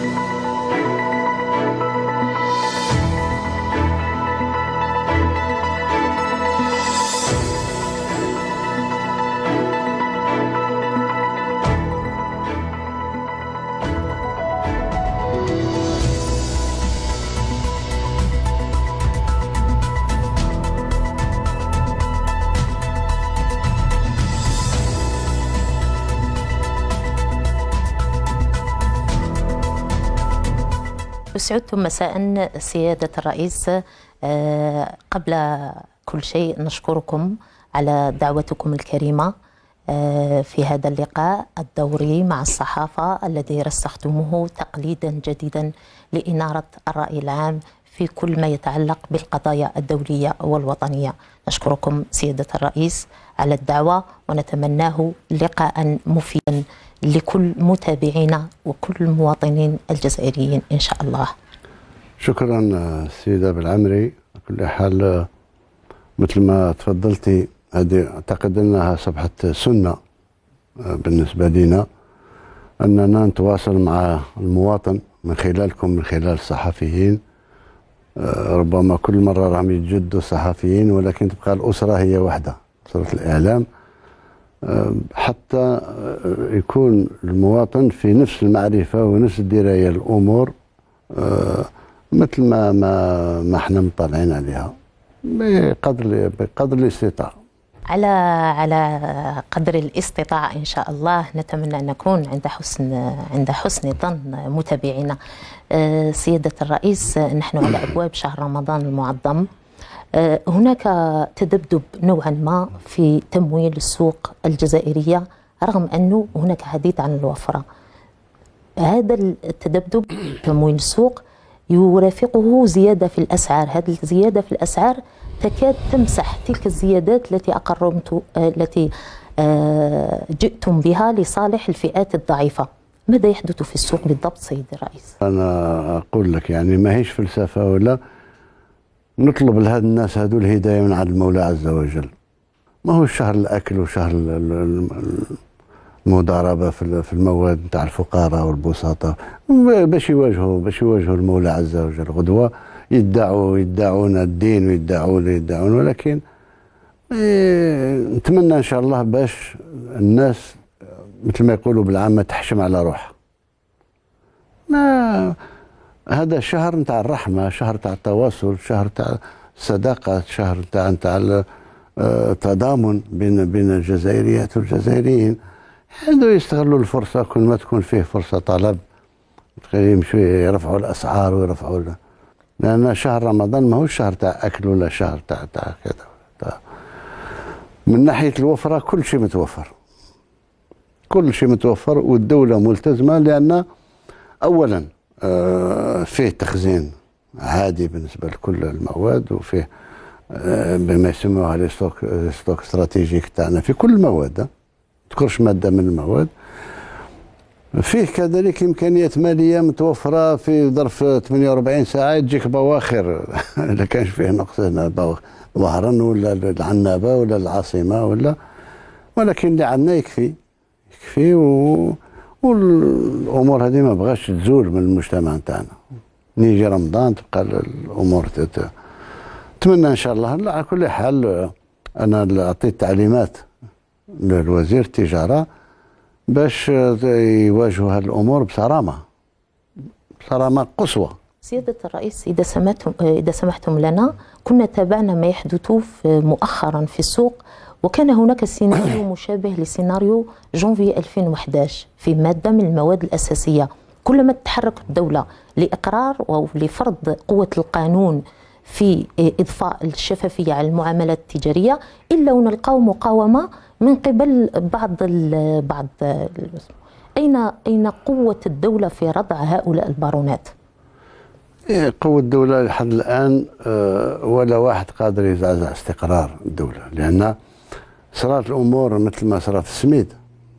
سعدتم مساء سيادة الرئيس. قبل كل شيء نشكركم على دعوتكم الكريمة في هذا اللقاء الدوري مع الصحافة الذي رسختموه تقليدا جديدا لإنارة الرأي العام في كل ما يتعلق بالقضايا الدولية والوطنية. نشكركم سيادة الرئيس على الدعوة ونتمناه لقاء مفيدا لكل متابعينا وكل المواطنين الجزائريين إن شاء الله. شكرا السيدة بالعمري. على كل حال مثل ما تفضلتي هذه أعتقد أنها أصبحت سنة بالنسبة لنا أننا نتواصل مع المواطن من خلالكم، من خلال الصحفيين. ربما كل مرة راهم يتجدوا الصحفيين ولكن تبقى الأسرة هي واحدة، أسرة الإعلام، حتى يكون المواطن في نفس المعرفة ونفس الدراية الأمور مثل ما احنا مطلعين عليها بقدر الاستطاعة. على قدر الاستطاعة إن شاء الله. نتمنى أن نكون عند حسن ظن متابعينا. سيادة الرئيس، نحن على أبواب شهر رمضان المعظم. هناك تذبذب نوعا ما في تمويل السوق الجزائرية رغم أنه هناك حديث عن الوفرة. هذا التذبذب تمويل السوق يرافقه زيادة في الأسعار. هذه الزيادة في الأسعار تكاد تمسح تلك الزيادات التي جئتم بها لصالح الفئات الضعيفة. ماذا يحدث في السوق بالضبط سيدي الرئيس؟ أنا أقول لك يعني ما هيش فلسفة ولا نطلب لهذا الناس هذو الهداية من عند المولى عز وجل. ما هو شهر الأكل وشهر المضاربة في المواد نتاع الفقراء والبساطة باش يواجهوا المولى عز وجل. غدوة يدعون الدين ويدعون ولكن نتمنى إن شاء الله باش الناس مثل ما يقولوا بالعامة تحشم على روحها. ما هذا شهر نتاع الرحمة، شهر نتاع التواصل، شهر نتاع الصداقة، شهر نتاع التضامن بين الجزائريات والجزائريين. هذو يستغلوا الفرصة كل ما تكون فيه فرصة طلب يمشوا يرفعوا الأسعار ويرفعوا لأن شهر رمضان ما هو شهر تاع أكل ولا شهر تاع كذا. من ناحية الوفرة كل شيء متوفر والدولة ملتزمة لأن أولا فيه تخزين عادي بالنسبة لكل المواد وفيه بما يسموها الستوك استراتيجيك تاعنا في كل المواد، ما تذكرش مادة من المواد. فيه كذلك إمكانيات مالية متوفرة في ظرف 48 ساعة تجيك بواخر إذا كانش فيه نقص هنا ظهرا ولا العنابة ولا العاصمة ولكن اللي عندنا يكفي والأمور هذه ما بغاش تزول من المجتمع نتاعنا. نيجي رمضان تبقى الأمور نتمنى إن شاء الله. على كل حال أنا أعطيت تعليمات للوزير التجارة باش يواجهوا هذه الأمور بصرامة قصوى. سيادة الرئيس، إذا سمحتم لنا، كنا تابعنا ما يحدث مؤخرا في السوق، وكان هناك سيناريو مشابه لسيناريو جونفي 2011 في مادة من المواد الأساسية. كلما تتحرك الدولة لإقرار أو لفرض قوة القانون في إضفاء الشفافية على المعاملات التجارية إلا ونلقاو مقاومة من قبل بعض أين قوة الدولة في ردع هؤلاء البارونات؟ قوة الدولة لحد الآن ولا واحد قادر يزعزع استقرار الدولة، لأن صارت الأمور مثل ما صار في السميد.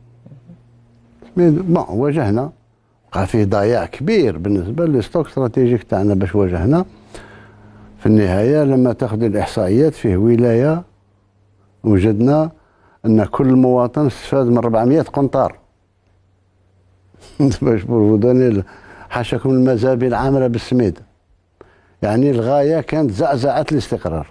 واجهنا وقع فيه ضياع كبير بالنسبة للستوك استراتيجيك تاعنا باش واجهنا. في النهاية لما تاخذ الإحصائيات فيه ولاية وجدنا أن كل مواطن استفاد من 400 قنطار باش بالفضاني حاشاكم المزابل عامرة بالسميد. يعني الغاية كانت زعزعة الاستقرار.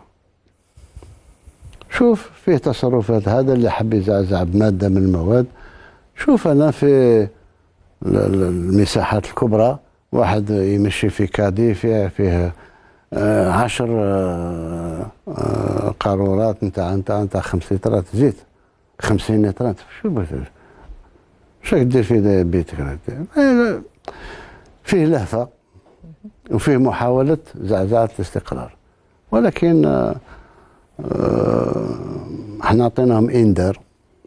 شوف فيه تصرفات، هذا اللي حب يزعزع بمادة من المواد. شوف أنا في المساحات الكبرى واحد يمشي في كادي فيه 10 قارورات نتاع 5 لترات زيت، 50 لترات. شو دير في بيتك؟ فيه لهفة وفيه محاولة زعزعة الاستقرار، ولكن احنا عطيناهم انذار.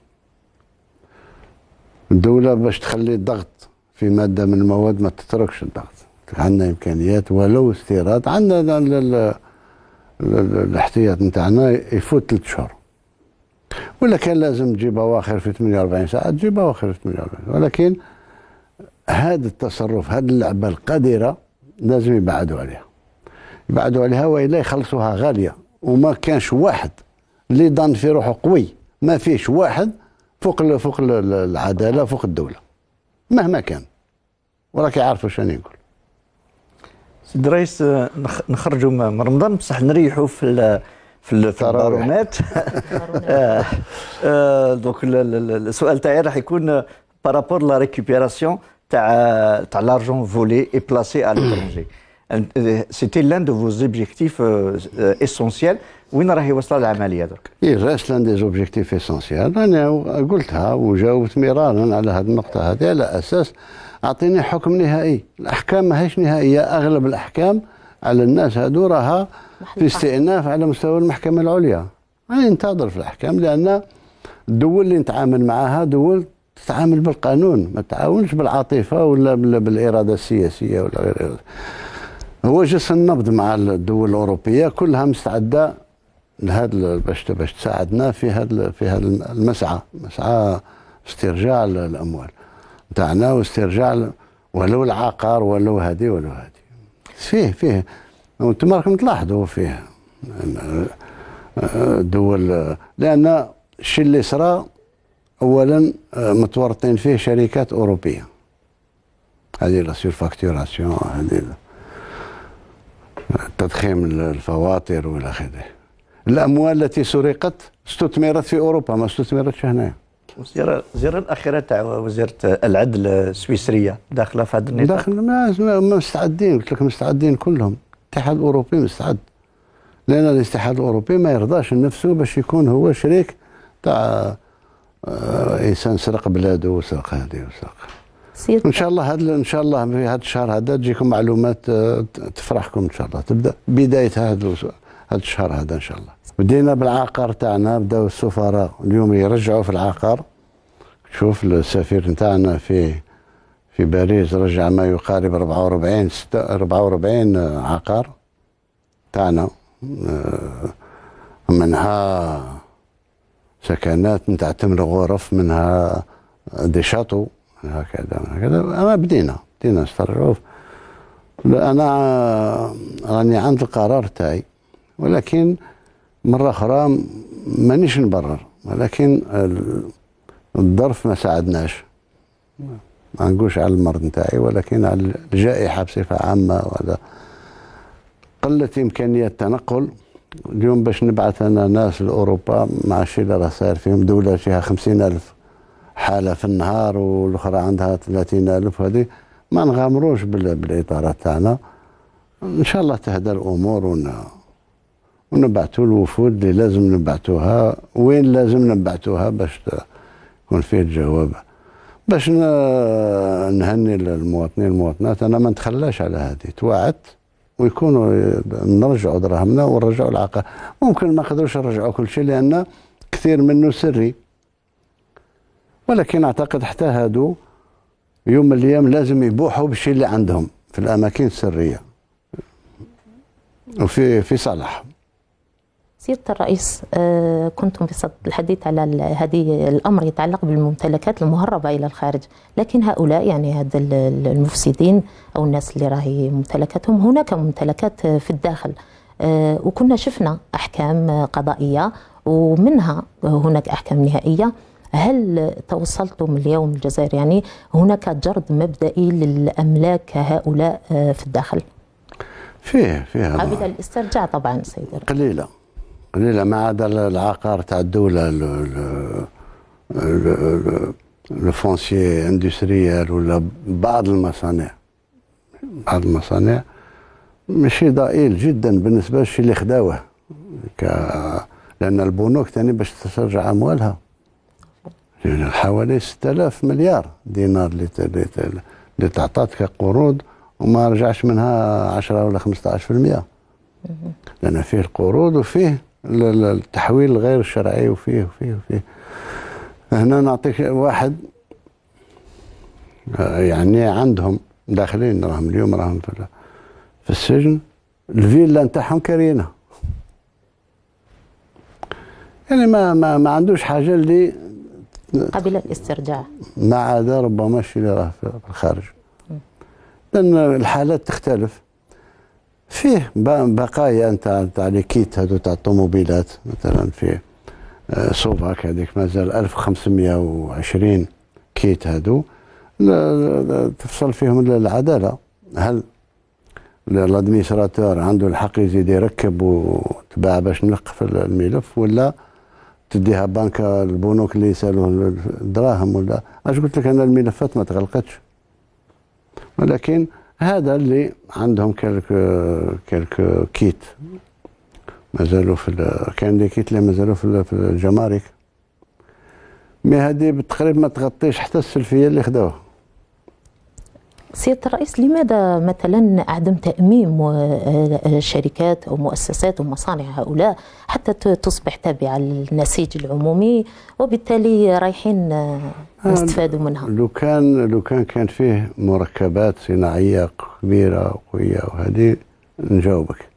الدولة باش تخلي الضغط في مادة من المواد ما تتركش الضغط. عندنا امكانيات ولو استيراد، عندنا الاحتياط نتاعنا يفوت 3 شهور، ولا كان لازم تجيب اواخر في 48 ساعه تجيب اواخر في 48، ولكن هذا التصرف، هذه اللعبه القذره لازم يبعدوا عليها والا يخلصوها غاليه. وما كانش واحد اللي ضن في روحه قوي، ما فيش واحد فوق العداله، فوق الدوله مهما كان. وراك يعرفوا شنو نقول. سيد الرئيس، نخرجوا من رمضان بصح نريحوا في الضرومات. دونك السؤال تاعي راح يكون بارابور لا ريكوبيراسيون تاع لارجون فولي اي بلاسي à l'étranger. C'était l'un de vos objectifs essentiels. وين راهي واصله العمليه درك؟ ريست لان دي زوبجيكتيف اسونسيال. انا قلتها وجاوبت مرارا على هذه النقطه هذه، على اساس اعطيني حكم نهائي. الاحكام ماهيش نهائيه، اغلب الاحكام على الناس هذو راها في استئناف على مستوى المحكمه العليا. انا ننتظر في الاحكام، لان الدول اللي نتعامل معها دول تتعامل بالقانون، ما تعاونش بالعاطفه ولا بالاراده السياسيه ولا غير إرادة. هو جس النبض مع الدول الاوروبيه كلها مستعده لهذا باش تساعدنا في هذا المسعى، مسعى استرجاع الاموال نتاعنا واسترجاع ولو العقار ولو هذه. فيه وانتم راكم تلاحظوا فيه دول، لان الشيء اللي صرا اولا متورطين فيه شركات اوروبيه، هذه لا سيرفاكتوراسيون، هذه تضخيم الفواتير والى اخره. الاموال التي سرقت استثمرت في اوروبا، ما استثمرتش هنا. الزياره الاخيره تاع وزيره العدل السويسريه داخله في هذا النطاق؟ داخل ما مستعدين، قلت لك مستعدين كلهم. الاتحاد الاوروبي مستعد، لان الاتحاد الاوروبي ما يرضاش نفسه باش يكون هو شريك تاع انسان سرق بلاده وسرق هذه وسرق. ان شاء الله ان شاء الله في هذا الشهر هذا تجيكم معلومات تفرحكم ان شاء الله. تبدا بدايه هذا الشهر هذا ان شاء الله. بدينا بالعقار تاعنا، بداو السفراء اليوم يرجعوا في العقار. شوف السفير نتاعنا في باريس رجع ما يقارب 44 عقار تاعنا، منها سكنات نتاع 8 غرف، منها دي شاطو هكذا. انا بدينا نسترجعوا. انا راني عند القرار تاعي، ولكن مرة أخرى مانيش نبرر، ولكن الظرف ما ساعدناش. ما نقولش على المرض نتاعي، ولكن على الجائحة بصفة عامة، وعلى قلة إمكانية التنقل. اليوم باش نبعث أنا ناس لأوروبا مع الشيء اللي راه صاير فيهم، دولة فيها 50,000 حالة في النهار والأخرى عندها 30,000، هذه ما نغامروش بالإطارات تاعنا. إن شاء الله تهدى الأمور ونبعثوا الوفود اللي لازم نبعثوها وين لازم نبعثوها باش يكون فيه الجواب، باش نهني المواطنين والمواطنات. انا ما نتخلاش على هذه، توعدت ويكونوا نرجعوا دراهمنا ونرجعوا العقار. ممكن ما نقدروش نرجعوا كل شيء لان كثير منه سري، ولكن اعتقد حتى هادو يوم من الايام لازم يبوحوا بالشيء اللي عندهم في الاماكن السريه وفي صالحهم. سيادة الرئيس، كنتم بصدد الحديث على هذه الأمر يتعلق بالممتلكات المهربة إلى الخارج، لكن هؤلاء يعني هذا المفسدين أو الناس اللي راهي ممتلكاتهم، هناك ممتلكات في الداخل، وكنا شفنا أحكام قضائية ومنها هناك أحكام نهائية هل توصلتم اليوم الجزائر يعني هناك جرد مبدئي للأملاك هؤلاء في الداخل؟ فيها قابلة للاسترجاع طبعا سيدي. قليلة ما عدا العقار تاع الدولة الفونسيي اندستريال ولا بعض المصانع ماشي ضئيل جدا بالنسبة للشيء اللي خداوه، لأن البنوك تاني باش تسترجع أموالها حوالي 6000 مليار دينار اللي تعطات كقروض وما رجعش منها 10 ولا 15%، لأن فيه القروض وفيه التحويل الغير الشرعي وفيه. هنا نعطيك واحد يعني عندهم داخلين راهم اليوم راهم في السجن، الفيلا نتاعهم كارينه، يعني ما عندوش حاجه اللي قبل الاسترجاع، ما عدا ربما الشيء اللي راه في الخارج، لان الحالات تختلف. فيه بقايا تاع لي كيت هذو تاع الطوموبيلات، مثلا في سوفاك هذيك مازال 1520 كيت هذو تفصل فيهم العداله، هل الادمينستراتور عنده الحق يزيد يركب وتباع باش نلقف الملف، ولا تديها بنكة البنوك اللي يسالوه الدراهم، ولا اش قلت لك انا الملفات ما تغلقتش، ولكن هذا اللي عندهم كالك كيت مازالوا كاين دي كيت اللي مازالوا في الجمارك، مي هذه بالتقريب ما تغطيش حتى السلفيه اللي خداوها. سيادة الرئيس، لماذا مثلا عدم تأميم شركات أو مؤسسات ومصانع هؤلاء حتى تصبح تابعة للنسيج العمومي وبالتالي رايحين نستفادوا منها؟ لو كان فيه مركبات صناعية كبيرة وقوية وهذه نجاوبك.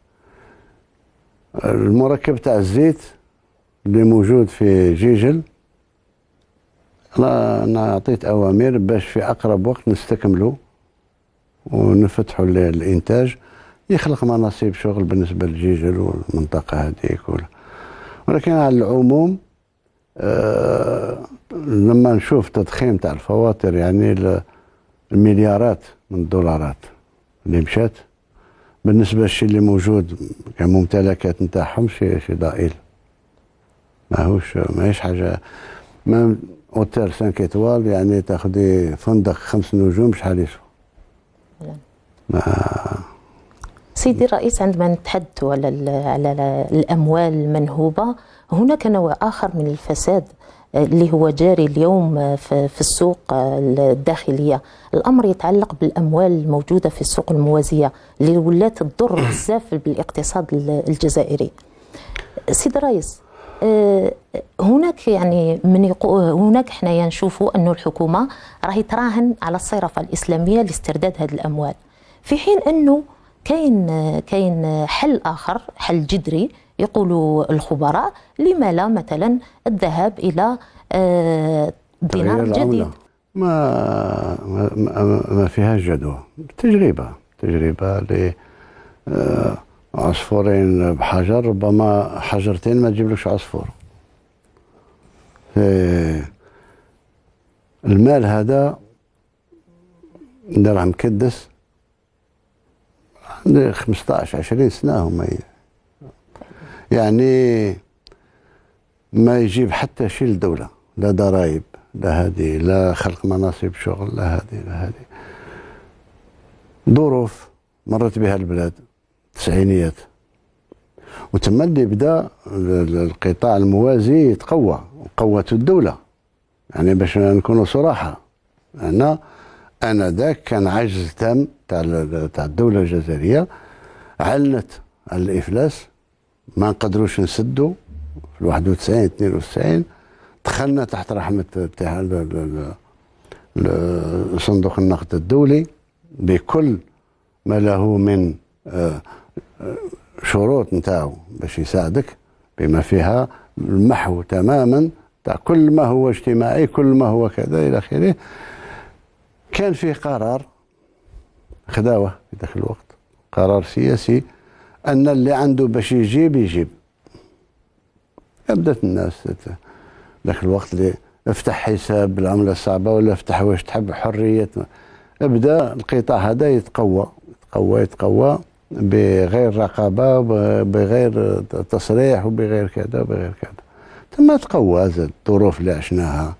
المركب تاع الزيت اللي موجود في جيجل أنا أعطيت أوامر باش في أقرب وقت نستكملوا ونفتحوا الإنتاج، يخلق مناصب شغل بالنسبة لجيجل والمنطقة هذيك ولكن على العموم لما نشوف تضخيم تاع الفواتير، يعني المليارات من الدولارات اللي مشات بالنسبة للشيء اللي موجود كممتلكات نتاعهم شيء ضئيل، ماهيش حاجة. ما اوتيل 5 ايطوال يعني تاخذي فندق 5 نجوم شحال يسوى؟ سيدي الرئيس، عندما نتحدث على الأموال المنهوبة، هناك نوع آخر من الفساد اللي هو جاري اليوم في السوق الداخلية. الأمر يتعلق بالأموال الموجودة في السوق الموازية اللي ولات تضر بزاف بالاقتصاد الجزائري. سيدي الرئيس، هناك يعني هناك حنايا نشوفوا أنه الحكومة راهي تراهن على الصرافة الإسلامية لاسترداد هذه الأموال، في حين أنه كاين حل آخر، حل جذري يقولوا الخبراء، لما لا مثلا الذهاب إلى دينار جديد؟ ما فيها جدوى، تجربة عصفورين بحجر، ربما حجرتين ما تجيبلكش عصفور. المال هذا راه مكدس عندي 15-20 سنة هم، يعني ما يجيب حتى شيء للدولة، لا ضرائب لا هذه، لا خلق مناصب شغل، لا هذه ظروف مرت بها البلاد التسعينيات، وتم اللي بدا القطاع الموازي يتقوى وقوته الدولة. يعني باش نكونوا صراحة، أنا ذاك كان عجز تام تاع الدولة الجزائرية، علنت على الإفلاس، ما نقدروش نسدوا في 91-92، دخلنا تحت رحمة تاع صندوق النقد الدولي بكل ما له من شروط نتاعو باش يساعدك، بما فيها المحو تماما تاع كل ما هو اجتماعي، كل ما هو كذا إلى آخره. كان فيه قرار خداوه في ذاك الوقت، قرار سياسي، أن اللي عنده باش يجيب. بدأت الناس ذاك الوقت اللي افتح حساب بالعمله الصعبه ولا افتح واش تحب حريه. ابدا القطاع هذا يتقوى يتقوى يتقوى بغير رقابه بغير تصريح وبغير كذا وبغير كذا. ثم تقوى زاد الظروف اللي عشناها.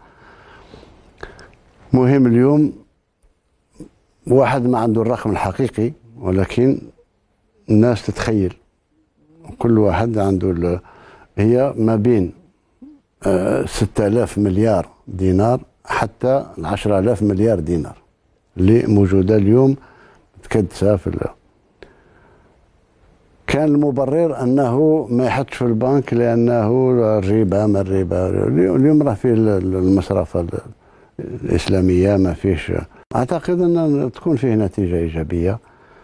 مهم اليوم واحد ما عنده الرقم الحقيقي، ولكن الناس تتخيل كل واحد عنده هي ما بين 6000 مليار دينار حتى 10,000 مليار دينار اللي موجوده اليوم متكدسه كان المبرر انه ما يحطش في البنك لانه الربا ما الربا. اليوم راه في المصرفه الاسلاميه ما فيش. اعتقد ان تكون فيه نتيجه ايجابيه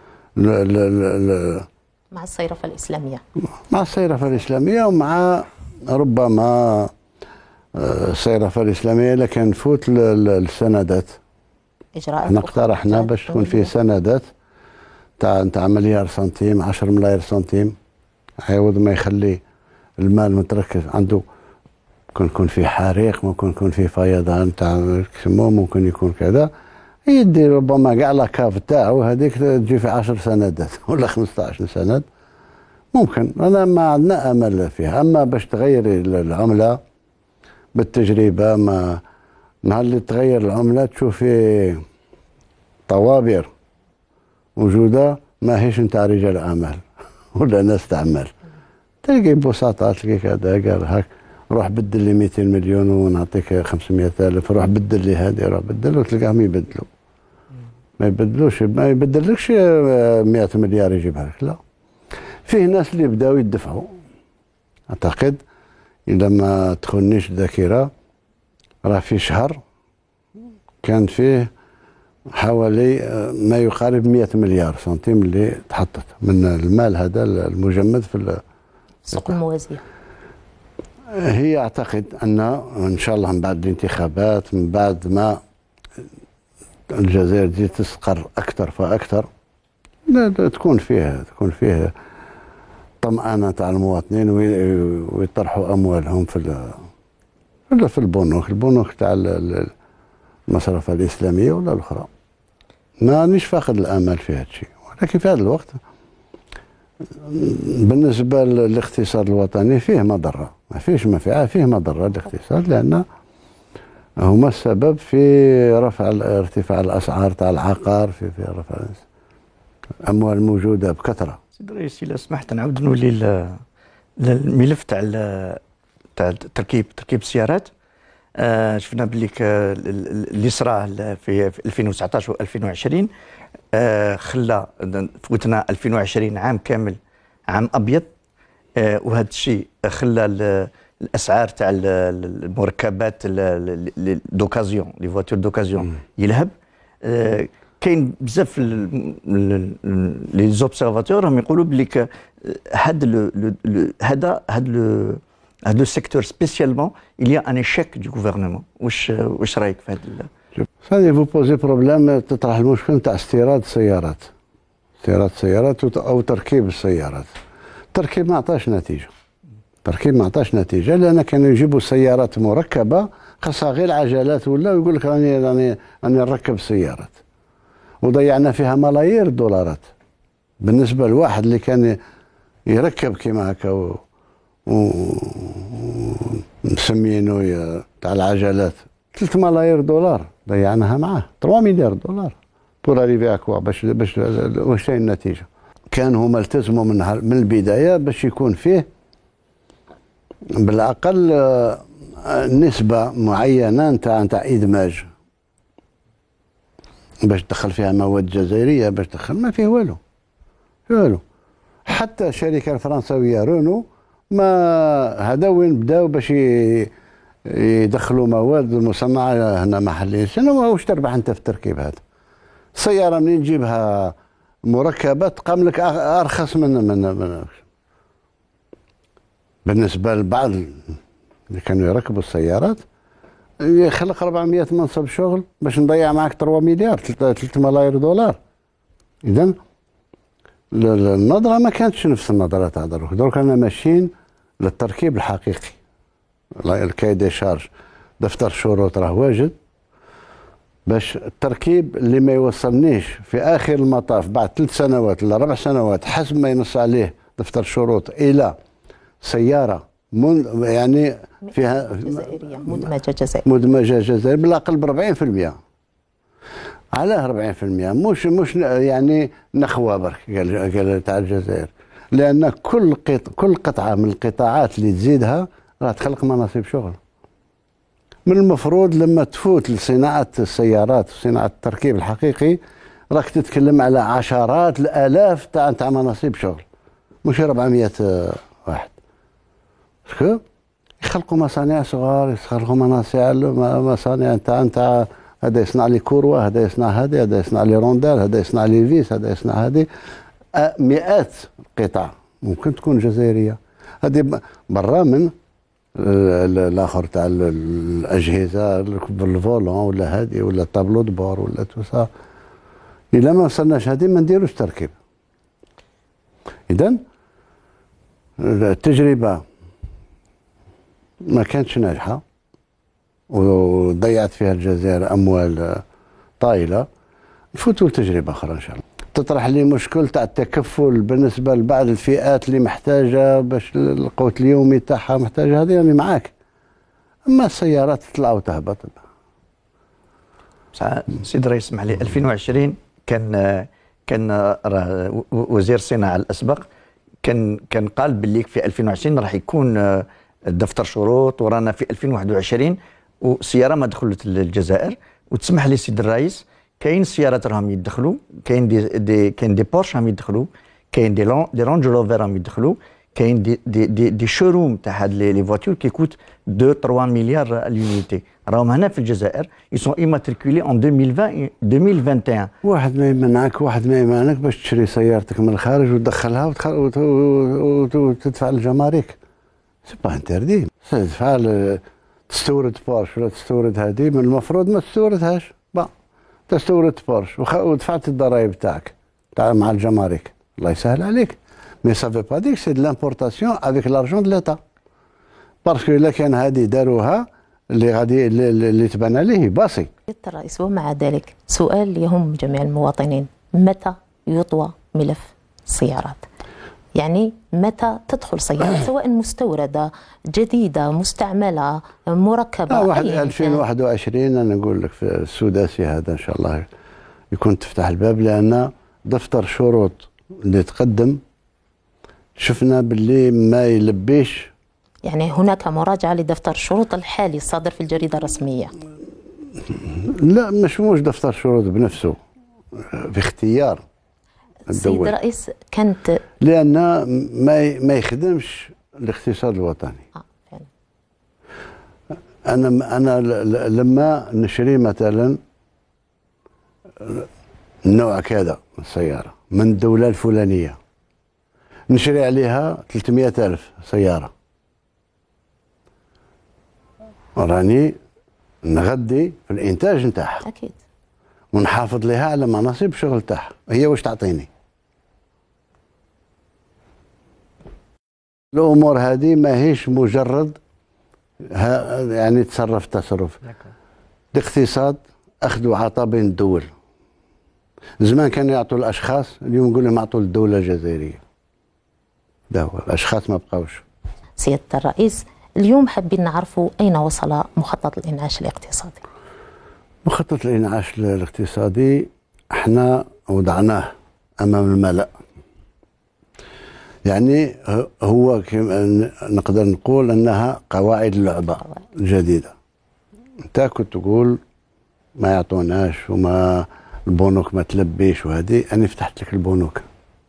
مع الصيرفه الاسلاميه. مع الصيرفه الاسلاميه ومع ربما الصيرفه الاسلاميه لكن نفوت السندات. اجراءات احنا اقترحنا باش تكون فيه سندات تاع مليار سنتيم 10 ملايير سنتيم عوض ما يخلي المال متركز عنده. ممكن يكون فيه حريق، ممكن يكون فيه فيضان تاع سموم، ممكن يكون كذا، يدي ربما كاع لاكاف تاعو هذيك تجي في 10 سندات ولا 15 سند ممكن. انا ما عندنا امل فيها. اما باش تغيري العمله بالتجربه، ما نهار اللي تغير العمله تشوفي طوابير موجوده ما هيش نتاع رجال اعمال ولا ناس تعمل. تلقي بساطه تلقي كذا قال هاك روح بدل لي 200 مليون ونعطيك 500,000، روح بدل لي هذه، روح بدل، وتلقاهم يبدلوا. ما يبدلوش، ما يبدلكش 100 مليار يجيبها لك، لا. فيه ناس اللي بداوا يدفعوا. اعتقد اذا ما تخونيش الذاكره راه في شهر كان فيه حوالي ما يقارب 100 مليار سنتيم اللي تحطت من المال هذا المجمد في السوق الموازيه. هي اعتقد ان شاء الله من بعد الانتخابات، من بعد ما الجزائر تزيد تستقر اكثر فاكثر، تكون فيه طمأنة تاع المواطنين ويطرحوا اموالهم في البنوك تاع المصرفه الاسلاميه ولا الاخرى. مانيش فاقد الامل في هذا الشيء، ولكن في هذا الوقت بالنسبه للاقتصاد الوطني فيه مضره، ما فيش منفعه، فيه مضره الاقتصاد، لان هما السبب في ارتفاع الاسعار تاع العقار، في رفع الاموال موجوده بكثره. سيدي الرئيس الا سمحت نعاود نولي للملف تاع تركيب السيارات. شفنا بلي اللي صرا في 2019 و 2020 خلى فوتنا 2020 عام كامل عام ابيض، وهذا الشيء خلى الاسعار تاع المركبات دوكازيون، لي فواتور دوكازيون يلهب. كاين بزاف لي زوبسيرفاتور راهم يقولوا بلي هذا لو سيكتور سبيسيالمون il y a un échec du gouvernement. واش رايك في هذا؟ هذه فو بوزي بروبليم، تطرح المشكل تاع استيراد سيارات او تركيب السيارات. التركيب ما عطاش نتيجه، لان كانوا يجيبوا سيارات مركبه خاصها غير عجلات ولا، ويقول لك راني نركب سيارات، وضيعنا فيها ملايير الدولارات. بالنسبه لواحد اللي كان يركب كيما هكا مسمينه تاع العجلات 3 ملايير دولار ضيعناها معاه، 3 مليار دولار بور اريفي اكوا باش واش هي النتيجه. كانوا هما التزموا من البدايه باش يكون فيه بالاقل نسبه معينه نتاع ادماج، باش تدخل فيها مواد جزائريه، باش تدخل ما فيه والو. حتى الشركه الفرنسويه رونو ما هذا وين بداو باش يدخلوا مواد مصنعه هنا محليا. شنو واش تربح انت في التركيب هذا؟ السياره منين تجيبها مركبه تقام لك ارخص من بالنسبه لبعض اللي كانوا يركبوا السيارات يخلق 400 منصب شغل باش نضيع معك 3 مليار 3 ملايير دولار. اذا النظره ما كانتش نفس النظره تاع دروك. انا ماشيين للتركيب الحقيقي، الكاي دي شارج دفتر الشروط راه واجد، باش التركيب اللي ما يوصلنيش في اخر المطاف بعد 3 سنوات ولا 4 سنوات حسب ما ينص عليه دفتر الشروط الى سياره يعني فيها جزائريه مدمجه جزائريه بالاقل ب 40%. علاه 40%؟ مش يعني نخوه برك قال تاع الجزائر، لان كل قطعه من القطاعات اللي تزيدها راح تخلق مناصب شغل. من المفروض لما تفوت لصناعه السيارات وصناعه التركيب الحقيقي راك تتكلم على عشرات الالاف تاع مناصب شغل، مش 400 واحد. يخلقوا مصانع صغار، يخلقوا مصانع نتاع هذا يصنع لي كوروا، هذا يصنع هذا يصنع لي روندال، هذا يصنع لي فيس، هذا يصنع هذه. مئات قطع ممكن تكون جزائريه. هذه برا من الاخر تاع الاجهزه الفولون ولا هذه ولا الطابلو دبور ولا توسا. الا ما وصلناش هذه ما نديروش تركيب. اذا التجربه ما كانتش ناجحه وضيعت فيها الجزائر اموال طائله. نفوتوا لتجربه اخرى ان شاء الله تطرح لي مشكل تاع التكفل بالنسبه لبعض الفئات اللي محتاجه باش القوت اليومي تاعها محتاجه، هذه راني معاك. اما السيارات تطلع وتهبط. سيد الرئيس اسمح لي، 2020 كان وزير الصناعه الاسبق كان قال باللي في 2020 راح يكون دفتر شروط، ورانا في 2021 والسياره ما دخلت للجزائر. وتسمح لي سيد الرئيس، كاين سيارات راهم يدخلوا، كاين دي بورش راهم يدخلوا، كاين دي رانج روفر راهم يدخلوا، كاين دي شوروم تاع هاد لي فواتور كي كوت 2-3 مليار اليونيتي راهم هنا في الجزائر، يسون ايماتريكولي ان 2021. واحد ما يمنعك باش تشري سيارتك من الخارج وتدخلها وتدفع الجمارك. سي با انتردي. تدفع تستورد بورش ولا تستورد هذه، من المفروض ما تستوردهاش. تستورد بورش ودفعت الضرائب تاعك مع الجمارك، الله يسهل عليك. مي سافي با ديك سي دو لامبورتاسيون افيك لارجون دو ليتا. باسكو الا كان هذه داروها اللي تبان عليه باصي. الرئيس، ومع ذلك سؤال يهم جميع المواطنين: متى يطوى ملف السيارات؟ يعني متى تدخل سيارة سواء مستوردة جديدة مستعملة مركبة؟ 2021 أنا نقول لك في السداسي هذا إن شاء الله يكون تفتح الباب، لأن دفتر شروط اللي تقدم شفنا باللي ما يلبيش. يعني هناك مراجعة لدفتر الشروط الحالي الصادر في الجريدة الرسمية؟ لا، مش دفتر شروط بنفسه، في اختيار الدولة. سيد الرئيس كانت لأن ما يخدمش الاقتصاد الوطني. أنا لما نشري مثلا نوع كذا من السيارة من الدولة الفلانية، نشري عليها 300,000 سيارة، راني نغدي في الإنتاج نتاعها. أكيد. ونحافظ لها على مناصب شغل تاعها. هي واش تعطيني؟ الامور هذه ماهيش مجرد يعني تصرف. الاقتصاد اخذ وعطاء بين الدول. زمان كانوا يعطوا الاشخاص، اليوم نقول لهم اعطوا للدوله الجزائريه. ده هو الاشخاص ما بقاوش. سياده الرئيس، اليوم حابين نعرفوا اين وصل مخطط الانعاش الاقتصادي؟ مخطط الانعاش الاقتصادي احنا وضعناه امام الملأ. يعني هو نقدر نقول انها قواعد اللعبه الجديده. انت كنت تقول ما يعطوناش وما البنوك ما تلبيش وهذه، انا فتحت لك البنوك.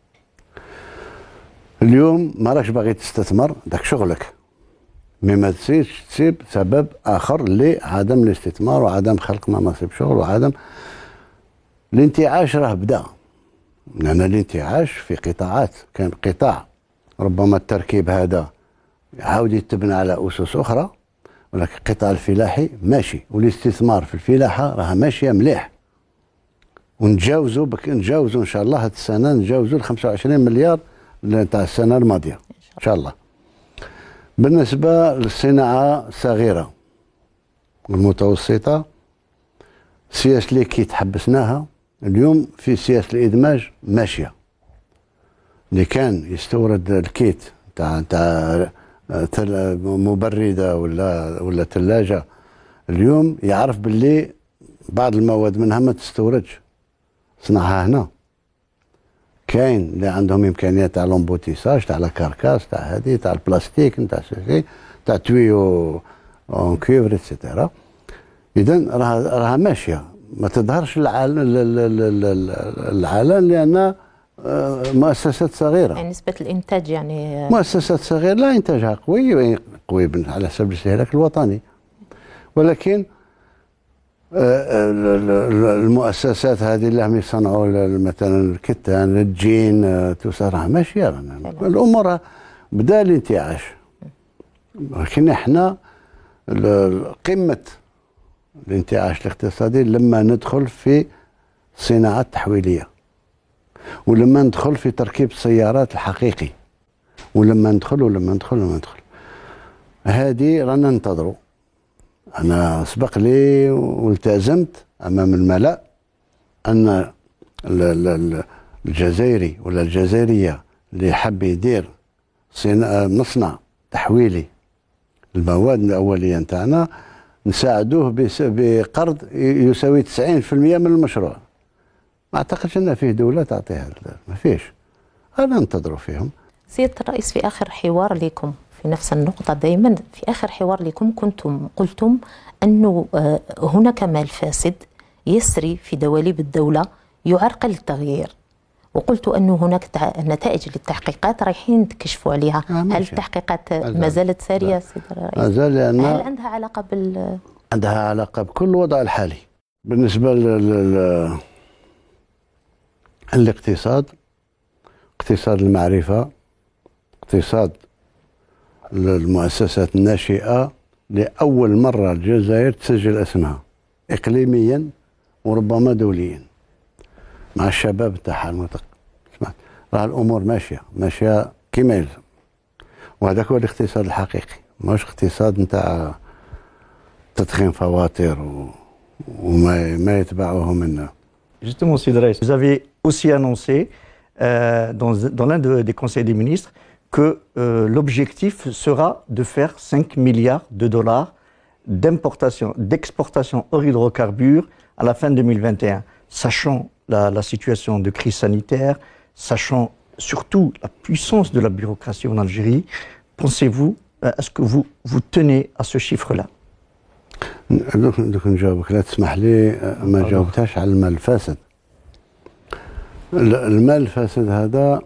اليوم ما راكش باغي تستثمر، داك شغلك. مي ما تسيبش تسيب سبب اخر لعدم الاستثمار وعدم خلق مناصب شغل وعدم الانتعاش. راه بدا، لان الانتعاش في قطاعات، كان قطاع ربما التركيب هذا يعاود يتبنى على اسس اخرى، ولكن القطاع الفلاحي ماشي، والاستثمار في الفلاحه راه ماشيه مليح. ونتجاوزوا ان شاء الله هذه السنه نتجاوزوا ال 25 مليار تاع السنه الماضيه ان شاء الله. بالنسبه للصناعه الصغيره والمتوسطة. سياسة الكيت حبسناها، اليوم في سياسة الإدماج ماشية. اللي كان يستورد الكيت تاع مبردة ولا ثلاجة، اليوم يعرف باللي بعض المواد منها ما تستوردش، صنعها هنا. كاين اللي عندهم امكانيات تاع لومبوتيساج تاع لا كاركاس تاع هذه تاع البلاستيك تاع سيسي تاع تويو اون كيفر اتسيتيرا. اذا راها ماشيه، ما تظهرش العلن لان مؤسسات صغيره. يعني نسبه الانتاج يعني مؤسسات صغيره لا انتاجها قوي على حسب الاستهلاك الوطني، ولكن المؤسسات هذه اللي هم يصنعوا مثلا الكتان الجين توصل راه ماشيه. الامور بدا الانتعاش، ولكن احنا قمه الانتعاش الاقتصادي لما ندخل في صناعه تحويليه، ولما ندخل في تركيب السيارات الحقيقي، ولما ندخل هذه رانا ننتظروا. أنا سبق لي والتزمت أمام الملأ أن الجزائري ولا الجزائرية اللي حب يدير مصنع تحويلي المواد الأولية نتاعنا نساعدوه بقرض يساوي 90% من المشروع. ما أعتقدش أن فيه دولة تعطيها، ما فيش. أنا ننتظروا فيهم. سيادة الرئيس، في آخر حوار لكم في نفس النقطة دائما، في آخر حوار لكم قلتم أنه هناك مال فاسد يسري في دواليب الدولة يعرقل التغيير، وقلت أنه هناك نتائج للتحقيقات رايحين تكشفوا عليها. هل التحقيقات ما زالت سارية سيد الرئيس؟ ما زال، لأن هل عندها علاقة عندها علاقة بكل الوضع الحالي بالنسبة للاقتصاد، اقتصاد المعرفة، اقتصاد المؤسسات الناشئة. لأول مرة الجزائر تسجل اسمها إقليميا وربما دوليا مع الشباب تاعها راه الأمور ماشية كما يلزم، وهذاك هو الاقتصاد الحقيقي، مش اقتصاد نتاع تدخين فواتير وما يتبعوه منا. Justement, Cédric, vous avez aussi annoncé dans l'un des conseils des ministres que l'objectif sera de faire 5 milliards de dollars d'exportation hors hydrocarbures à la fin 2021. Sachant la situation de crise sanitaire, sachant surtout la puissance de la bureaucratie en Algérie, pensez-vous, est-ce que vous tenez à ce chiffre-là? دوك نجاوبك، لا تسمح لي ما جاوبتهاش على المال الفاسد. المال الفاسد هذا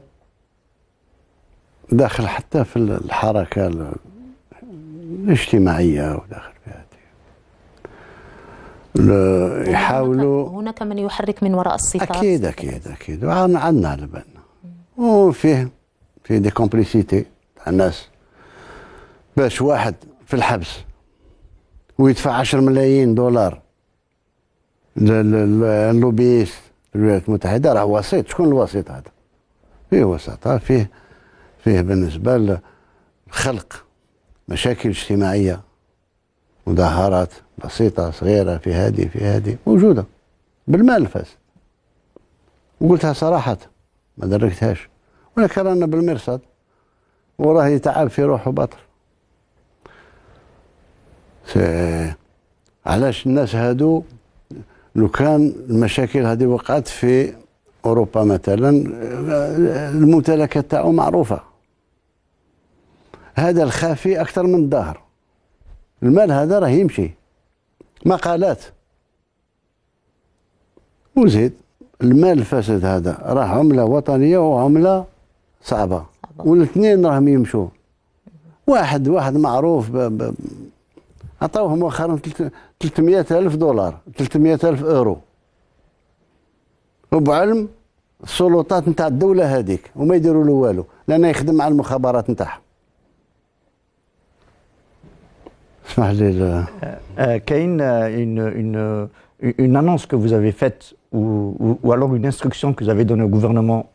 داخل حتى في الحركة الاجتماعية وداخل فيها يحاولوا. هناك من يحرك من وراء الصفات. أكيد عندنا على بالنا، وفيه دي كومبليسيتي تاع الناس. باش واحد في الحبس ويدفع 10 ملايين دولار للوبيست الولايات المتحدة، راه وسيط. شكون الوسيط هذا؟ فيه وساطة، فيه بالنسبة لخلق مشاكل اجتماعية، مظاهرات بسيطة صغيرة في هذه موجودة بالمال الفاسد. وقلتها صراحة ما دركتهاش، ولكن رانا بالمرصد وراه يتعب في روحه بطل. علاش الناس هادو لو كان المشاكل هذه وقعت في أوروبا مثلا الممتلكات تاعو معروفة، هذا الخافي أكثر من الظاهر. المال هذا راه يمشي مقالات. وزيد المال الفاسد هذا راه عملة وطنية وعملة صعبة، والاثنين راهم يمشوا. واحد معروف عطاوهم مؤخرا 300,000 دولار 300,000 اورو، وبعلم السلطات نتاع الدولة هذيك، وما يديروا له والو لأنه يخدم مع المخابرات نتاعها. اسمح لي. كاين une annonce que vous avez faite ou alors une instruction que vous avez donnée au gouvernement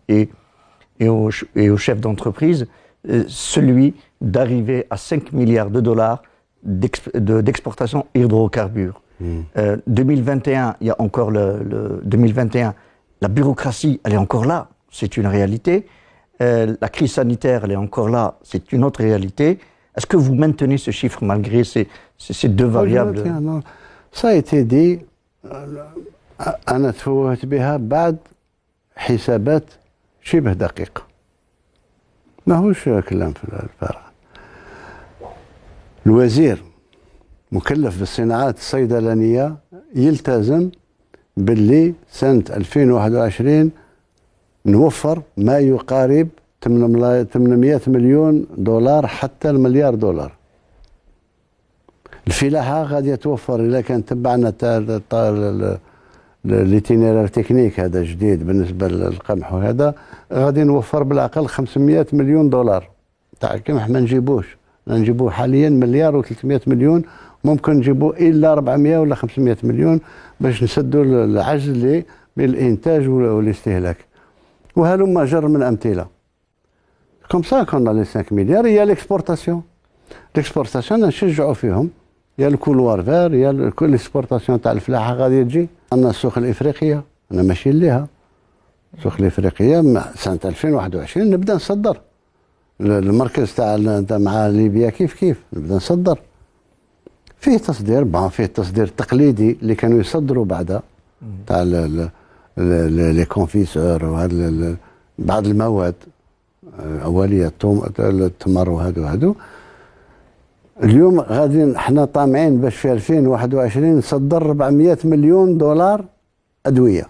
et aux chefs d'entreprise, celui d'arriver à 5 milliards de dollars d'exportation hydrocarbures. 2021, il y a encore 2021, la bureaucratie, elle est encore là, c'est une réalité. La crise sanitaire, elle est encore là, c'est une autre réalité. Est-ce que vous maintenez ce chiffre malgré ces deux variables? Ça a été dit. أنا تفوهت بها بعد حسابات شبه دقيقة. ماهوش كلام في الفارغ. الوزير مكلف بالصناعات الصيدلانية يلتزم باللي سنة 2021 نوفر ما يقارب 800 مليون دولار حتى المليار دولار. الفلاحة غادي يتوفر إذا كان تبعنا الاتينيرار تكنيك هذا جديد بالنسبة للقمح وهذا غادي نوفر بالأقل 500 مليون دولار تاع القمح ما نجيبوش. نجيبوه حاليا مليار و300 مليون ممكن نجيبوه إلا 400 ولا 500 مليون باش نسدوا العجز اللي بين الإنتاج والاستهلاك. وهلما جر من أمثلة. كوم سا كنا لي 5 مليار هي ليكسبورتاسيون. ليكسبورتاسيون نشجعوا فيهم يا الكولوار فير يا كل الاكسبورتاسيون تاع الفلاحه غادي تجي. عندنا السوق الافريقيه انا ماشي ليها. السوق الافريقيه سنه 2021 نبدا نصدر. المركز تاع مع ليبيا كيف نبدا نصدر. فيه تصدير فيه التصدير التقليدي اللي كانوا يصدروا بعدا تاع لي كونفيسور وهذا بعض المواد اوليه التمر وهذو. اليوم غادي احنا طامعين باش في 2021 نصدر 400 مليون دولار ادويه.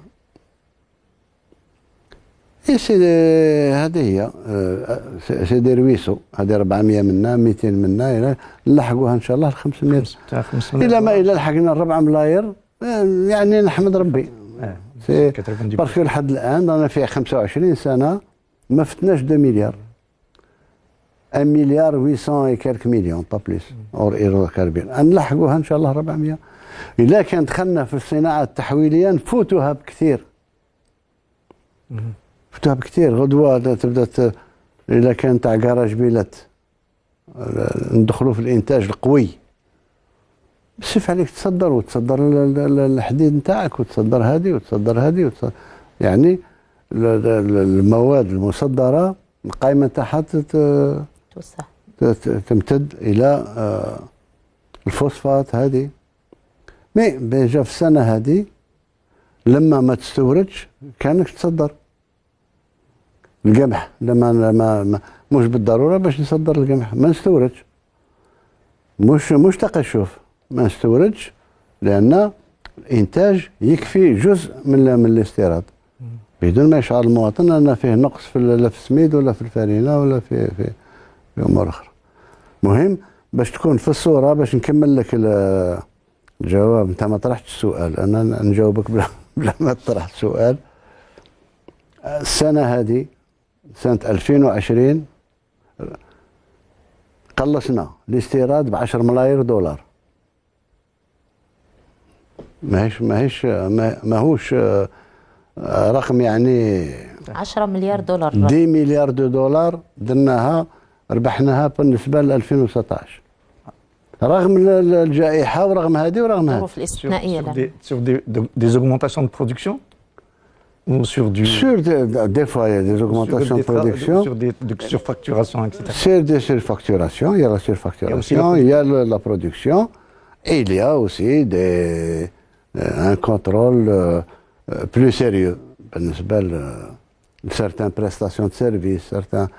سيدي هذه هي سيدي رويسو هذه 400 منا 200 منا نلحقوها ان شاء الله ل 500 الى ما الى لحقنا 4 ملاير يعني نحمد ربي. باسكو لحد الان رانا في 25 سنه ما فتناش 2 مليار. 1 مليار 800 كالك مليون با بليس اور ايرو كاربين نلحقوها ان شاء الله 400. اذا كان دخلنا في الصناعه التحويليه نفوتوها بكثير. نفوتوها بكثير. غدوه تبدا اذا كان تاع كراج بيلات ندخلوا في الانتاج القوي. بصف عليك تصدر وتصدر الحديد نتاعك وتصدر هذه وتصدر هذه يعني المواد المصدره القائمه تاعها تمتد الى الفوسفات هذه. مي بيجا في السنه هذه لما ما تستوردش كانك تصدر القمح. لما مش بالضروره باش نصدر القمح ما نستوردش. مش تقشف ما نستوردش لان الانتاج يكفي جزء من الاستيراد بدون ما يشعر المواطن ان فيه نقص في السميد ولا في الفارينه ولا في امور اخرى. مهم باش تكون في الصوره باش نكمل لك الجواب. انت ما طرحتش السؤال انا نجاوبك بلا ما تطرح السؤال. السنه هذه سنه 2020 قلصنا الاستيراد ب10 ملايير دولار. ماهوش رقم يعني 10 مليار دولار 10 مليار دولار درناها ربحناها بالنسبه ل 2019 رغم الجائحه ورغم هذه ورغم هذه. الظروف الاستثنائيه. Sur des augmentations de production ou sur du. Sur des fois il y a des augmentations de production. Sur des surfacturations etc. C'est des surfacturations, il y a la surfacturation, il y a la production et il y a aussi un contrôle plus sérieux بالنسبة لcertaines prestations de services, certains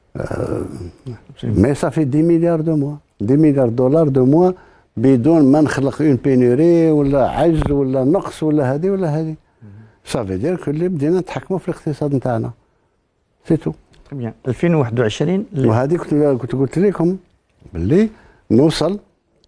mais ça fait 10 milliards de mois 10 milliards دولار de mois بدون ما نخلق اون بينوري ولا عجز ولا نقص ولا هذه ولا هذه. صافي دير كل بدينا نتحكموا في الاقتصاد نتاعنا سي تو. 2021 وهذه كنت قلت لكم باللي نوصل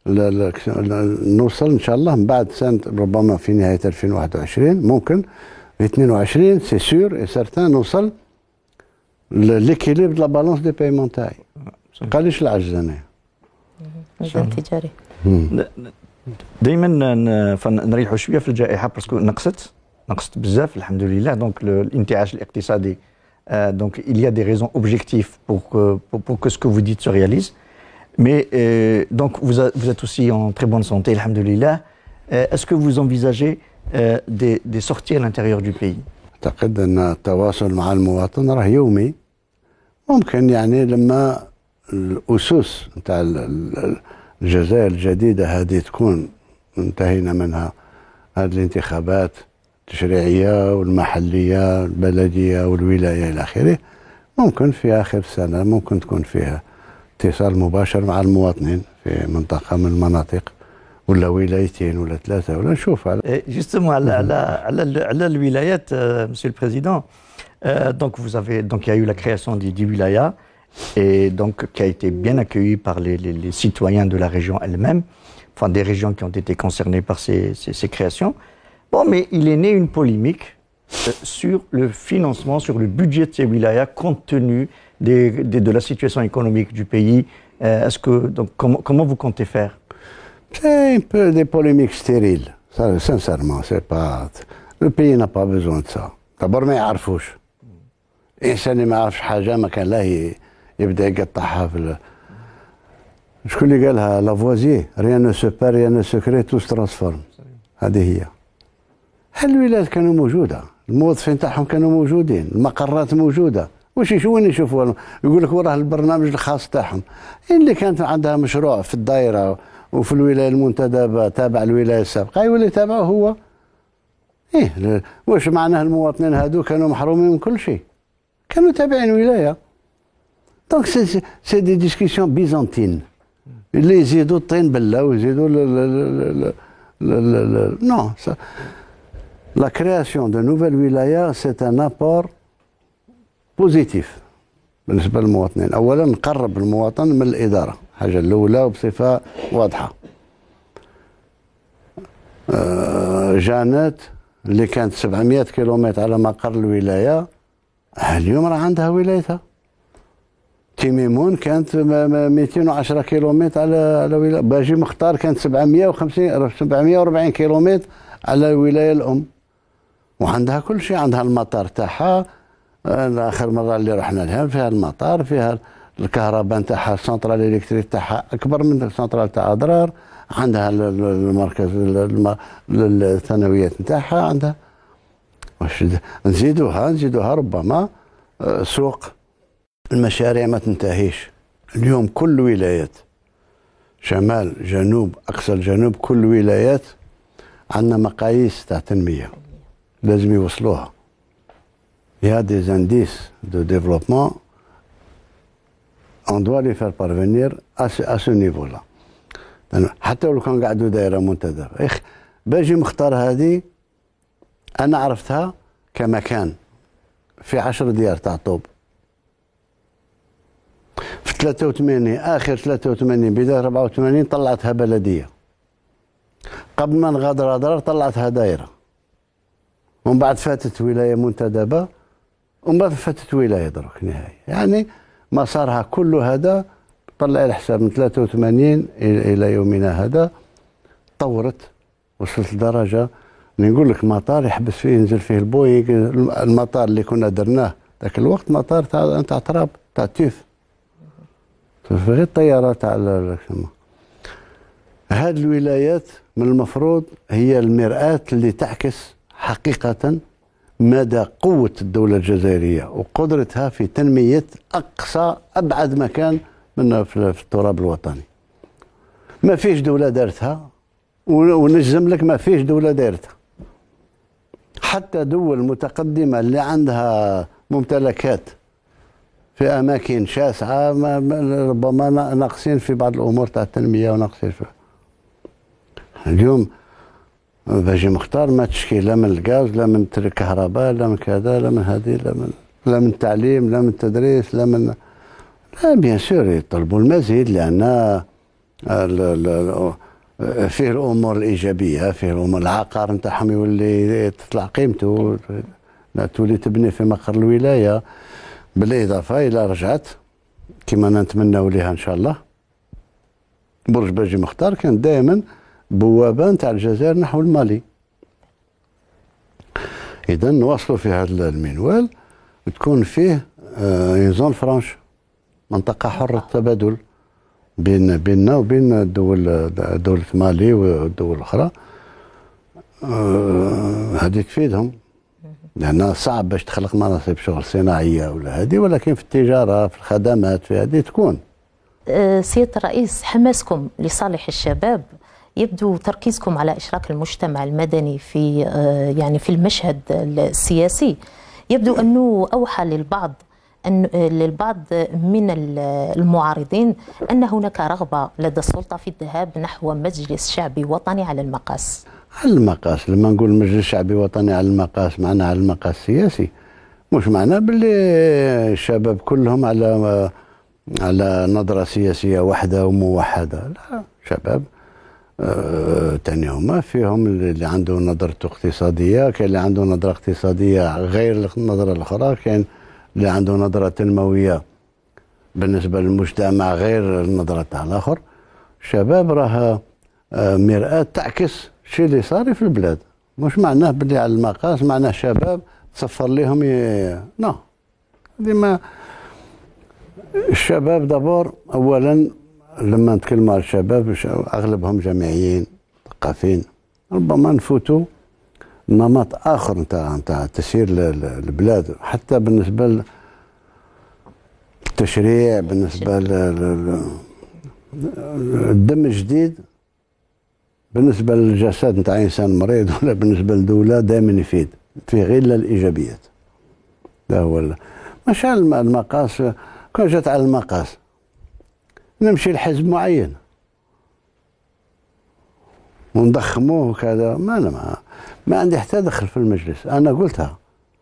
ان شاء الله من بعد سنه ربما في نهايه 2021 ممكن في 22 سي سور اي سارتان نوصل ليكيليبر دو لا بالونس دي بايمون تاعي. قاليش العجز انايا ميزان تجاري. دائما نريحوا شويه في الجائحه باسكو نقصت بزاف الحمد لله. دونك الانتعاش الاقتصادي donc il y a des raisons objectives pour que ce que vous dites se réalise. Mais donc vous êtes aussi en très bonne santé, alhamdoulilah. Est-ce que vous envisagez des sorties à l'intérieur du pays? أعتقد أن التواصل مع المواطن راه يومي. ممكن يعني لما الأسس نتاع الجزائر الجديدة هذه تكون انتهينا منها، هذه الانتخابات التشريعية والمحلية البلدية والولاية إلى آخره، ممكن في آخر السنة ممكن تكون فيها اتصال مباشر مع المواطنين في منطقة من المناطق ولا ولايتين ولا ثلاثة ولا نشوف. Justement, على الولايات, Monsieur le Président, donc il y a eu la création du wilaya et donc qui a été bien accueilli par les citoyens de la région elle-même, enfin des régions qui ont été concernées par ces créations. Bon, mais il est né une polémique sur le financement, sur le budget de ces wilayas compte tenu de la situation économique du pays. Donc, comment vous comptez faire? C'est un peu des polémiques stériles. Ça, sincèrement, c'est pas. Le pays n'a pas besoin de ça. D'abord ما يعرفوش. الإنسان اللي ما يعرفش حاجة ما كان لا يبدأ يقطعها في شكون اللي قالها؟ لافوازييه rien ne se perd, rien ne se crée, tout se transforme. هذه هي. الولايات كانوا موجودة، الموظفين تاعهم كانوا موجودين، المقرات موجودة، وين يشوفوا؟ يقول لك وراه البرنامج الخاص تاعهم. اللي كانت عندها مشروع في الدائرة وفي الولاية المنتدبة تابع الولاية السابقة يولي يتابعه هو. واش معناه المواطنين هادو كانوا محرومين من كل شيء؟ كانوا تابعين ولاية. دونك سي دي ديسكسيون بيزانتين اللي يزيدوا الطين بلة ويزيدوا نو. La création de nouvelles wilayas, c'est un apport positif بالنسبة للمواطنين. أولا نقرب المواطن من الإدارة، الحاجة الأولى وبصفة واضحة. جانات اللي كانت 700 كيلومتر على مقر الولاية اليوم راه عندها ولايتها. تيميمون كانت 210 كيلومتر على ولاية. باجي مختار كانت 740 كيلومتر على الولاية الأم، وعندها كل شيء. عندها المطار تاعها، آخر مرة اللي رحنا لها فيها المطار، فيها الكهرباء نتاعها، السنترال الكتريك تاعها أكبر من السنترال تاع أضرار، عندها المركز الثانويات نتاعها، عندها واش نزيدوها ربما سوق المشاريع ما تنتهيش. اليوم كل ولايات شمال جنوب أقصى الجنوب كل ولايات عندنا مقاييس تاع تنمية لازم يوصلوها. Il y a des indices de développement, on doit les faire parvenir à ce niveau-là. حتى لو كان قعدوا دائرة منتدبة، باجي مختار هذه أنا عرفتها كمكان في 10 ديار تاع طوب. في 83 آخر 83 بداية 84 طلعتها بلدية. قبل ما نغادر أضرار طلعتها دائرة. ومن بعد فاتت ولاية منتدبة، ومن بعد فاتت ولاية درك نهائي. يعني مسارها كل هذا طلع الحساب من 83 إلى يومنا هذا طورت، وصلت لدرجة نقول لك مطار يحبس فيه ينزل فيه البوينغ. المطار اللي كنا درناه ذاك الوقت مطار تاع تراب تاع تيف، غير الطيارات تاع هذه الولايات من المفروض هي المرآة اللي تعكس حقيقة مدى قوة الدولة الجزائرية وقدرتها في تنمية أقصى أبعد مكان من في التراب الوطني. ما فيش دولة دارتها، ونجزم لك ما فيش دولة دارتها. حتى دول متقدمة اللي عندها ممتلكات في أماكن شاسعة ربما ناقصين في بعض الأمور تاع التنمية وناقصين فيها. اليوم باجي مختار ما تشكي لا من الغاز لا من الكهرباء لا من كذا لا من هذه لا من التعليم لا من التدريس لا من بيان سور يطلبوا المزيد، لأن فيه الأمور الإيجابية، فيه الأمور العقار نتاعهم يولي تطلع قيمته، تولي تبني في مقر الولاية. بالإضافة إلى رجعت كما نتمنى لها إن شاء الله برج باجي مختار كان دائما بوابة نتاع الجزائر نحو المالي. إذا نواصلوا في هذا المنوال تكون فيه زون فرانش، منطقة حرة التبادل بيننا وبين دولة مالي والدول الأخرى. هذه تفيدهم، لأن صعب باش تخلق مناصب شغل صناعية ولا هذه، ولكن في التجارة في الخدمات في هذه تكون. سيادة الرئيس، حماسكم لصالح الشباب يبدو تركيزكم على إشراك المجتمع المدني في يعني في المشهد السياسي، يبدو أنه أوحى للبعض من المعارضين أن هناك رغبة لدى السلطة في الذهاب نحو مجلس شعبي وطني على المقاس. على المقاس، لما نقول مجلس شعبي وطني على المقاس معناه على المقاس السياسي، مش معناه باللي الشباب كلهم على نظرة سياسية واحدة وموحدة، لا، شباب تاني هما فيهم اللي عنده نظرته اقتصادية، كاين اللي عنده نظرة اقتصادية غير النظرة الأخرى، كاين اللي عنده نظرة تنموية بالنسبة للمجتمع غير النظرة تاع الآخر. الشباب راه مرآة تعكس الشيء اللي صار في البلاد، مش معناه باللي على المقاس معناه شباب تصفر لهم نو. ديما الشباب دابور أولا، لما نتكلموا على الشباب أغلبهم جامعيين مثقفين، ربما نفوتوا نمط آخر نتاع تسيير البلاد، حتى بالنسبة للتشريع، بالنسبة للدم الجديد، بالنسبة للجسد نتاع إنسان مريض ولا بالنسبة للدولة دائما يفيد فيه غير الإيجابيات. ده هو مش على المقاس. كون جات على المقاس نمشي لحزب معين ونضخموه وكذا، ما عندي حتى دخل في المجلس. أنا قلتها،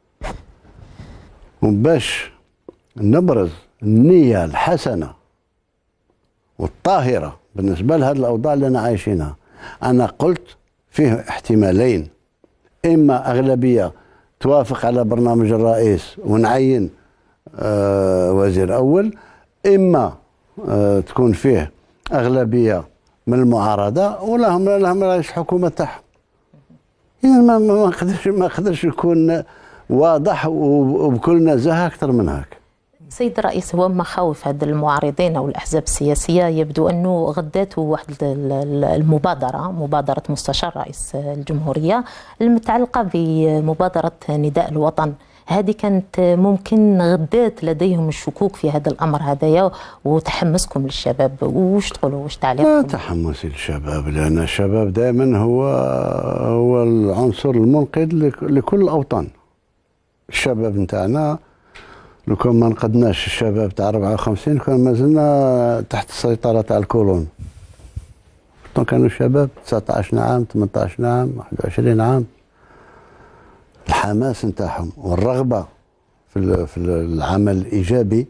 وباش نبرز النية الحسنة والطاهرة بالنسبة لهذه الأوضاع اللي أنا عايشينها، أنا قلت فيه احتمالين: إما أغلبية توافق على برنامج الرئيس ونعين وزير أول، إما تكون فيه أغلبية من المعارضة ولهم رئيس الحكومة تاعهم. إذا ما قدرش يكون واضح وبكل نزاهة أكثر من هيك. سيد الرئيس، هو مخاوف هذا المعارضين أو الأحزاب السياسية يبدو أنه غداته واحد مبادرة مستشار رئيس الجمهورية المتعلقة بمبادرة نداء الوطن. هذه كانت ممكن غدات لديهم الشكوك في هذا الأمر هذايا، وتحمسكم للشباب، وش تقولوا، وش تعليقكم؟ لا تحمس للشباب، لأن الشباب دائما هو العنصر المنقذ لكل الأوطان. الشباب نتاعنا لو كان ما نقدناش الشباب تاع 54 كان مازلنا تحت السيطرة تاع الكولون. كانوا الشباب 19 عام 18 عام 21 عام، الحماس نتاعهم والرغبة في العمل الإيجابي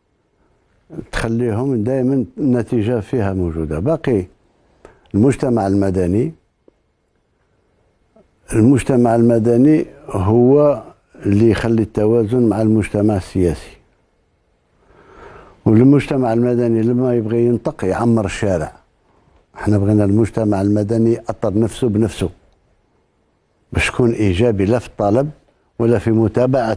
تخليهم دائما النتيجة فيها موجودة. باقي المجتمع المدني هو اللي يخلي التوازن مع المجتمع السياسي، والمجتمع المدني لما يبغي ينطق يعمر الشارع. احنا بغينا المجتمع المدني يأطر نفسه بنفسه باش يكون إيجابي، لا في الطلب ولا في متابعة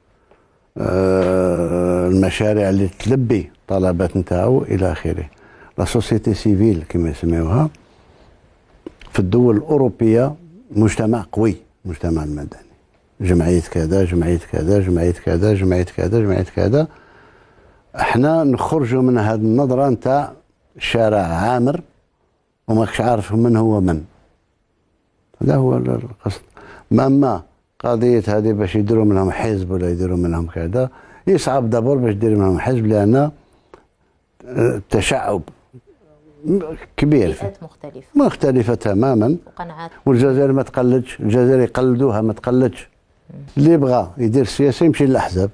المشاريع اللي تلبي طلبات نتاعو إلى آخره. لا سوسيتي سيفيل كما يسميوها في الدول الأوروبية مجتمع قوي، مجتمع المدني، جمعية كذا جمعية كذا جمعية كذا جمعية كذا جمعية كذا. احنا نخرجوا من هذه النظرة نتاع شارع عامر وماكش عارف من هو من. هذا هو القصد. اما قضية هذه باش يديروا منهم حزب ولا يديروا منهم كذا، يصعب دابور باش دير منهم حزب، لأن التشعب كبير، فئات مختلفة تماما، وقناعات. والجزائر ما تقلدش، الجزائر يقلدوها ما تقلدش. اللي يبغى يدير السياسة يمشي للأحزاب.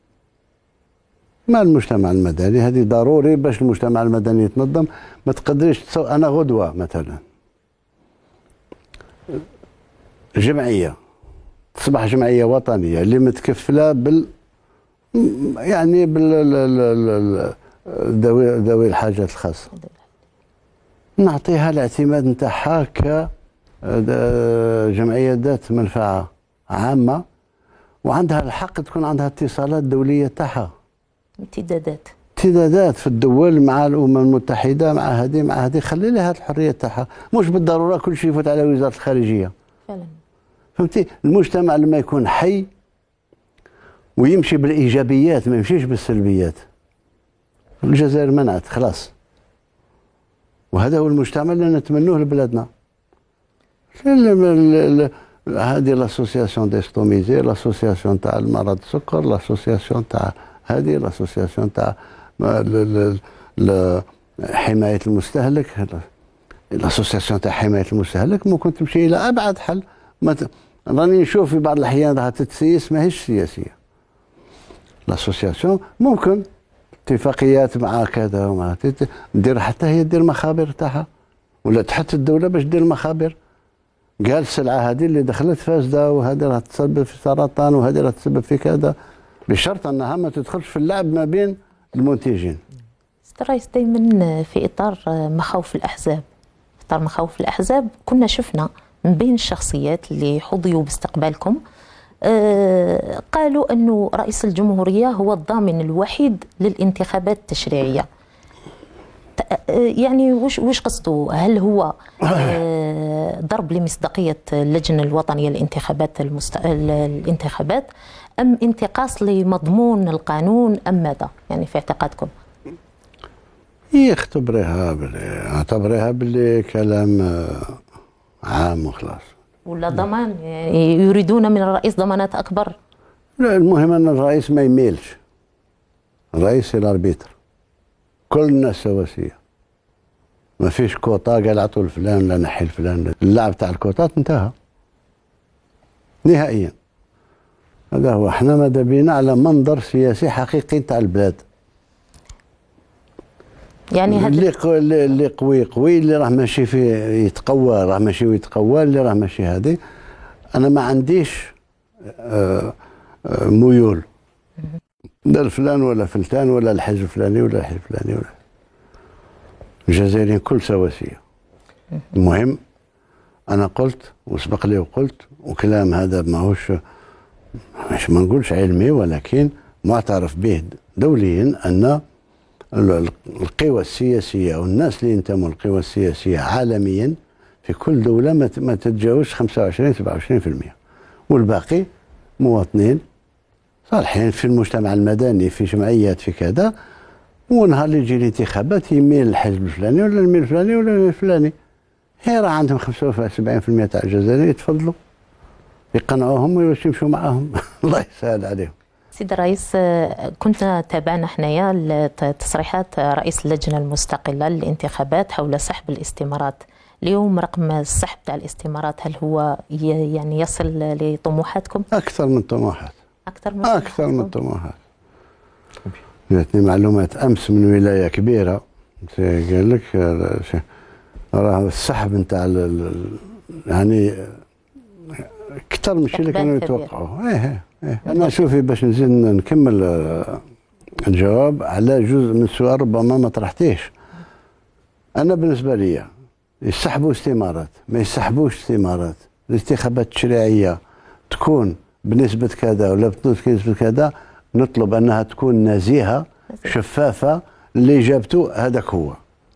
مع المجتمع المدني هذه ضروري باش المجتمع المدني يتنظم. ما تقدريش أنا غدوة مثلا جمعية تصبح جمعية وطنية اللي متكفلة يعني ذوي الحاجات الخاصة، نعطيها الاعتماد نتاعها كجمعية ذات منفعة عامة، وعندها الحق تكون عندها اتصالات دولية تاعها، امتدادات امتدادات في الدول مع الامم المتحده، مع هذه خلي لها الحريه تاعها، مش بالضروره كل شيء يفوت على وزاره الخارجيه. فعلا. فهمتي؟ المجتمع لما يكون حي ويمشي بالايجابيات ما يمشيش بالسلبيات. الجزائر منعت خلاص، وهذا هو المجتمع اللي نتمنوه لبلادنا. هذه لاسوسياسيون ديستوميزي، لاسوسياسيون تاع المرض السكر، لاسوسياسيون تاع هذه، لاسوسياسيون تاع حمايه المستهلك، لاسوسياسيون تاع حمايه المستهلك ممكن تمشي الى ابعد حل. راني نشوف في بعض الاحيان راح تتسيس ماهيش سياسيه. لاسوسياسيون ممكن اتفاقيات مع كذا ومع دير، حتى هي دير مخابر تاعها، ولا تحت الدوله باش دير مخابر. قال السلعه هذه اللي دخلت فاسده، وهذه راح تسبب في سرطان، وهذه راح تسبب في كذا، بشرط انها ما تدخلش في اللعب ما بين المنتجين. سيد الرئيس، دائما في اطار مخاوف الاحزاب، في اطار مخاوف الاحزاب كنا شفنا من بين الشخصيات اللي حظيوا باستقبالكم قالوا انه رئيس الجمهوريه هو الضامن الوحيد للانتخابات التشريعيه. يعني وش قصده؟ هل هو ضرب لمصداقيه اللجنه الوطنيه للانتخابات الانتخابات، ام انتقاص لمضمون القانون، ام ماذا؟ يعني في اعتقادكم؟ اعتبريها باللي كلام عام وخلاص. ولا ضمان؟ يعني يريدون من الرئيس ضمانات اكبر؟ لا، المهم ان الرئيس ما يميلش. الرئيس الاربيتر، كل الناس سواسيه، ما فيش كوطا قال اعطوا لفلان ولا نحي لفلان. اللعب تاع الكوطات انتهى نهائيا. هذا هو. احنا ماذا بينا على منظر سياسي حقيقي تاع البلاد. يعني اللي قوي، اللي راه ماشي فيه يتقوى راه ماشي ويتقوى، اللي راه ماشي هذه. انا ما عنديش ميول لا الفلان ولا فلتان ولا الحزب الفلاني ولا الحزب الفلاني ولا. الجزائريين كل سواسيه. المهم انا قلت وسبق لي وقلت، وكلام هذا ماهوش، مش ما نقولش علمي، ولكن معترف به دوليا ان القوى السياسيه والناس اللي ينتموا للقوى السياسيه عالميا في كل دوله ما تتجاوزش 25 27%، والباقي مواطنين صالحين في المجتمع المدني، في جمعيات، في كذا. ونهار اللي يجي الانتخابات يميل الحزب الفلاني ولا الميل الفلاني ولا الفلاني. هي راه عندهم 75% تاع الجزائريين يتفضلوا يقنعوهم ويمشوا يمشوا معاهم. الله يسهل عليهم. سيد الرئيس، كنا تابعنا حنايا تصريحات رئيس اللجنه المستقله للانتخابات حول سحب الاستمارات. اليوم رقم السحب تاع الاستمارات هل هو يعني يصل لطموحاتكم؟ اكثر من طموحات. أكثر من طموحات. جاتني معلومات امس من ولايه كبيره، قال لك راه السحب نتاع يعني اكثر من الشيء اللي كانوا يتوقعوا. ايه انا شوفي باش نزيد نكمل الجواب على جزء من السؤال ربما ما طرحتيش. انا بالنسبه لي يسحبوا استمارات ما يسحبوش استمارات. الانتخابات التشريعيه تكون بنسبه كذا ولا بنسبه كذا، نطلب انها تكون نزيهه شفافه. اللي جابته هذاك هو.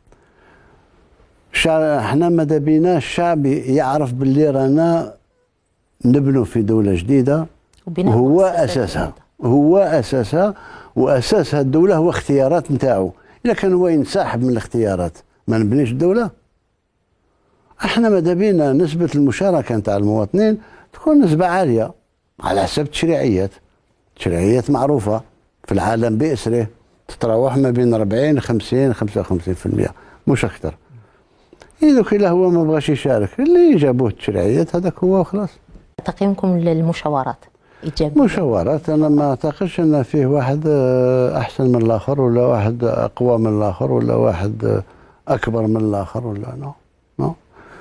احنا ماذا بينا الشعب يعرف باللي رانا نبنوا في دوله جديده، وهو اساسها واساس هذه الدوله هو اختيارات نتاعو. اذا كان هو ينسحب من الاختيارات ما نبنيش الدوله. احنا ماذا بينا نسبه المشاركه نتاع المواطنين تكون نسبه عاليه على حسب التشريعيات معروفه في العالم باسره، تتراوح ما بين 40 50 55%، مش اكثر. اذا كلا هو ما بغاش يشارك، اللي جابوه التشريعيات هذاك هو وخلاص. تقييمكم للمشاورات ايجابي؟ مشاورات انا ما اعتقدش ان فيه واحد احسن من الاخر، ولا واحد اقوى من الاخر، ولا واحد اكبر من الاخر، ولا نو.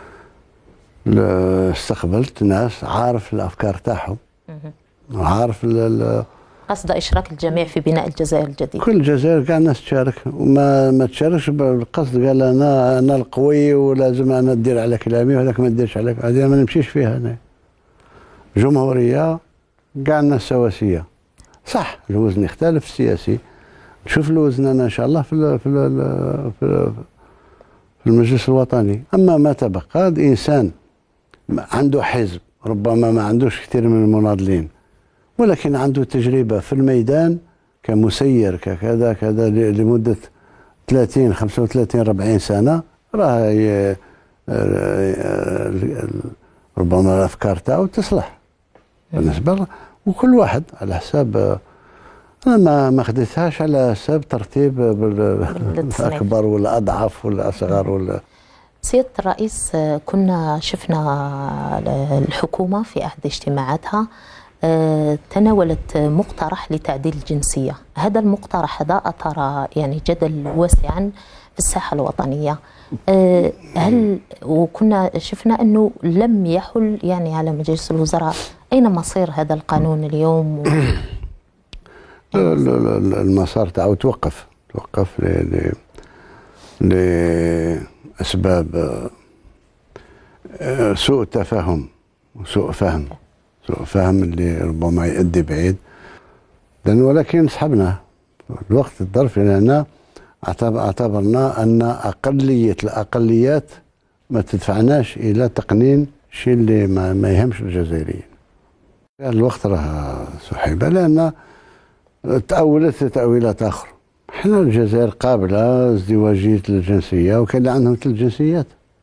استقبلت ناس عارف الافكار تاعهم، وعارف قصد اشراك الجميع في بناء الجزائر الجديده. كل الجزائر كاع الناس تشارك، وما تشاركش بالقصد قال انا القوي ولازم انا ندير على كلامي وهذاك ما نديرش على هذه ما نمشيش فيها. انا جمهوريه كاع الناس سواسيه، صح الوزن يختلف السياسي، نشوف له وزننا ان شاء الله في المجلس الوطني. اما ما تبقى انسان عنده حزب، ربما ما عندوش كثير من المناضلين، ولكن عنده تجربه في الميدان كمسير كذا كذا لمده 30 35 40 سنه، راه ربما الافكار تاعو تصلح بالنسبه له. وكل واحد على حساب، انا ما خديتهاش على حساب ترتيب الاكبر ولا اضعف ولا اصغر ولا. سيادة الرئيس، كنا شفنا الحكومة في أحد اجتماعاتها تناولت مقترح لتعديل الجنسية. هذا المقترح هذا أثار يعني جدل واسعا في الساحة الوطنية. هل وكنا شفنا أنه لم يحل يعني على مجلس الوزراء، أين مصير هذا القانون اليوم؟ المسار تاعو توقف لأسباب سوء تفاهم وسوء فهم اللي ربما يؤدي بعيد. ولكن سحبنا الوقت الظرفي لأن اعتبرنا أن الأقليات ما تدفعناش إلى تقنين شيء اللي ما يهمش الجزائريين. الوقت راه سحب لأن تأولت تأويلات أخرى. احنا الجزائر قابلة ازدواجية الجنسية، وكان اللي عندهم 3 جنسيات.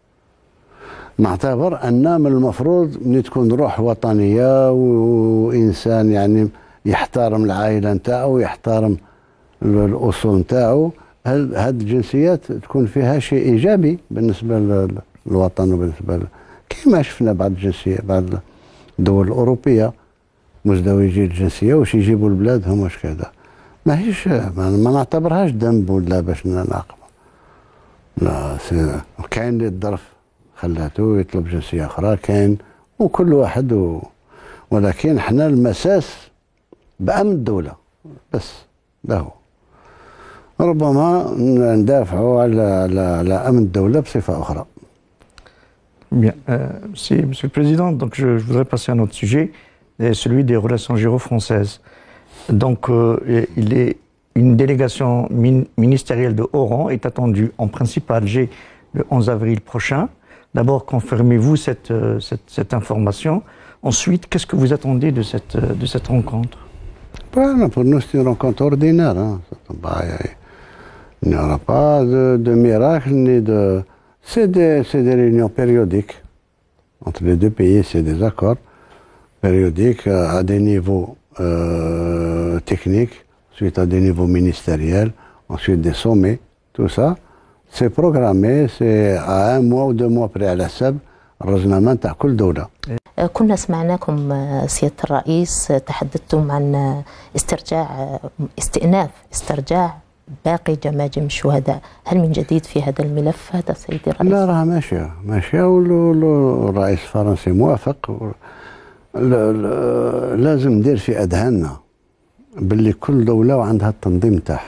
نعتبر أن من المفروض من تكون روح وطنية وإنسان يعني يحترم العائلة نتاعو ويحترم الأصول نتاعو، هذه الجنسيات تكون فيها شيء إيجابي بالنسبة للوطن وبالنسبة كما شفنا بعض الجنسية بعض الدول الأوروبية مزدوجي الجنسية واش يجيبوا لبلادهم واش كذا. ماهيش ما نعتبرهاش ذنب ولا باش نعاقبه. لا، كاين اللي الظرف خلاته يطلب جنسية أخرى، كاين وكل واحد ولكن احنا المساس بأمن الدولة بس، ده هو. ربما ندافعوا على أمن الدولة بصفة أخرى. Bien. Monsieur le Président, donc je voudrais passer à un autre sujet, celui des relations géro-françaises. Donc, une délégation ministérielle de haut rang est attendue en principe à Alger le 11 avril prochain. D'abord, confirmez-vous cette information. Ensuite, qu'est-ce que vous attendez de cette rencontre? Pour nous, c'est une rencontre ordinaire. Hein. Il n'y aura pas de miracle ni de... C'est des réunions périodiques entre les deux pays, c'est des accords périodiques à des niveaux techniques, ensuite à des niveaux ministériels, ensuite des sommets, tout ça. C'est programmé, c'est à 1 mois ou 2 mois près à la SAB, الرزنامات تاع كل دولة. كنا سمعناكم سيادة الرئيس تحدثتم عن استرجاع باقي جماجم الشهداء. هل من جديد في هذا الملف هذا سيدي الرئيس؟ لا، راه ماشية والرئيس الفرنسي موافق. لازم ندير في أذهاننا باللي كل دولة وعندها التنظيم تاعها.